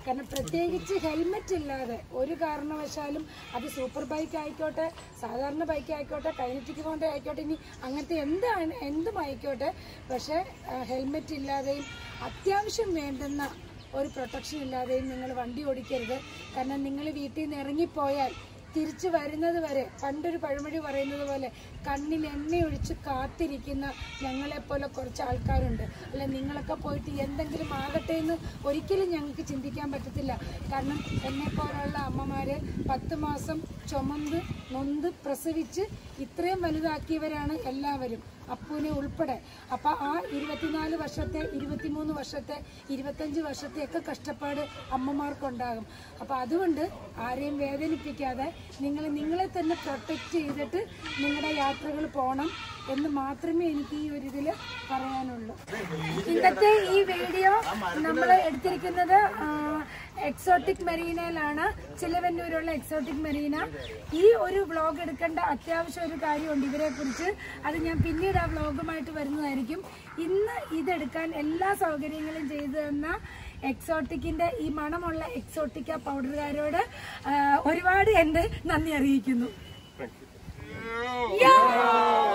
കാരണം പ്രത്യേകിച്ച് ഹെൽമെറ്റ് ഇല്ലാതെ ഒരു കാരണവശാലും അത് സൂപ്പർ ബൈക്ക് ആയിക്കോട്ടെ, സാധാരണ ബൈക്ക് ആയിക്കോട്ടെ, കൈനറ്റിക് ഹോണ്ട ആയിക്കോട്ടെ, ഇനി അങ്ങനത്തെ എന്തും ആയിക്കോട്ടെ, പക്ഷേ ഹെൽമെറ്റ് ഇല്ലാതെയും അത്യാവശ്യം വേണ്ടുന്ന ഒരു പ്രൊട്ടക്ഷൻ ഇല്ലാതെയും നിങ്ങൾ വണ്ടി ഓടിക്കരുത്. കാരണം നിങ്ങൾ വീട്ടിൽ നിന്ന് ഇറങ്ങിപ്പോയാൽ തിരിച്ചു വരുന്നത് വരെ പണ്ടൊരു പഴമൊഴി പറയുന്നത് പോലെ കണ്ണിൽ എണ്ണയൊഴിച്ച് കാത്തിരിക്കുന്ന ഞങ്ങളെപ്പോലെ കുറച്ച് ആൾക്കാരുണ്ട്. അല്ല, നിങ്ങളൊക്കെ പോയിട്ട് എന്തെങ്കിലും ആകട്ടെ എന്ന് ഒരിക്കലും ഞങ്ങൾക്ക് ചിന്തിക്കാൻ പറ്റത്തില്ല. കാരണം എന്നെപ്പോലുള്ള അമ്മമാര് 10 മാസം ചുമന്ന് നൊന്ത് പ്രസവിച്ച് ഇത്രയും വലുതാക്കിയവരാണ് എല്ലാവരും, അപ്പൂനെ ഉൾപ്പെടെ. അപ്പൊ ആ 24 വർഷത്തെ 23 വർഷത്തെ 25 വർഷത്തെയൊക്കെ കഷ്ടപ്പാട് അമ്മമാർക്കുണ്ടാകും. അപ്പൊ അതുകൊണ്ട് ആരെയും വേദനിപ്പിക്കാതെ നിങ്ങളെ തന്നെ പ്രൊട്ടക്റ്റ് ചെയ്തിട്ട് നിങ്ങളുടെ യാത്രകൾ പോകണം എന്ന് മാത്രമേ എനിക്ക് ഈ ഒരു ഇതില് പറയാനുള്ളൂ. ഇന്നത്തെ ഈ വീഡിയോ നമ്മൾ എടുത്തിരിക്കുന്നത് എക്സോട്ടിക് മെറീനയിലാണ്, ചിലവന്നൂരുള്ള എക്സോട്ടിക് മെറീന. ഈ ഒരു വ്ളോഗ് എടുക്കേണ്ട അത്യാവശ്യം ഒരു കാര്യമുണ്ട് ഇവരെ കുറിച്ച്. അത് ഞാൻ പിന്നീട് ആ വ്ളോഗുമായിട്ട് വരുന്നതായിരിക്കും. ഇന്ന് ഇതെടുക്കാൻ എല്ലാ സൗകര്യങ്ങളും ചെയ്തു തന്ന എക്സോട്ടിക്കിന്റെ ഈ മണമുള്ള എക്സോട്ടിക്ക പൗഡറുകാരോട് ഒരുപാട് എന്റെ നന്ദി അറിയിക്കുന്നു.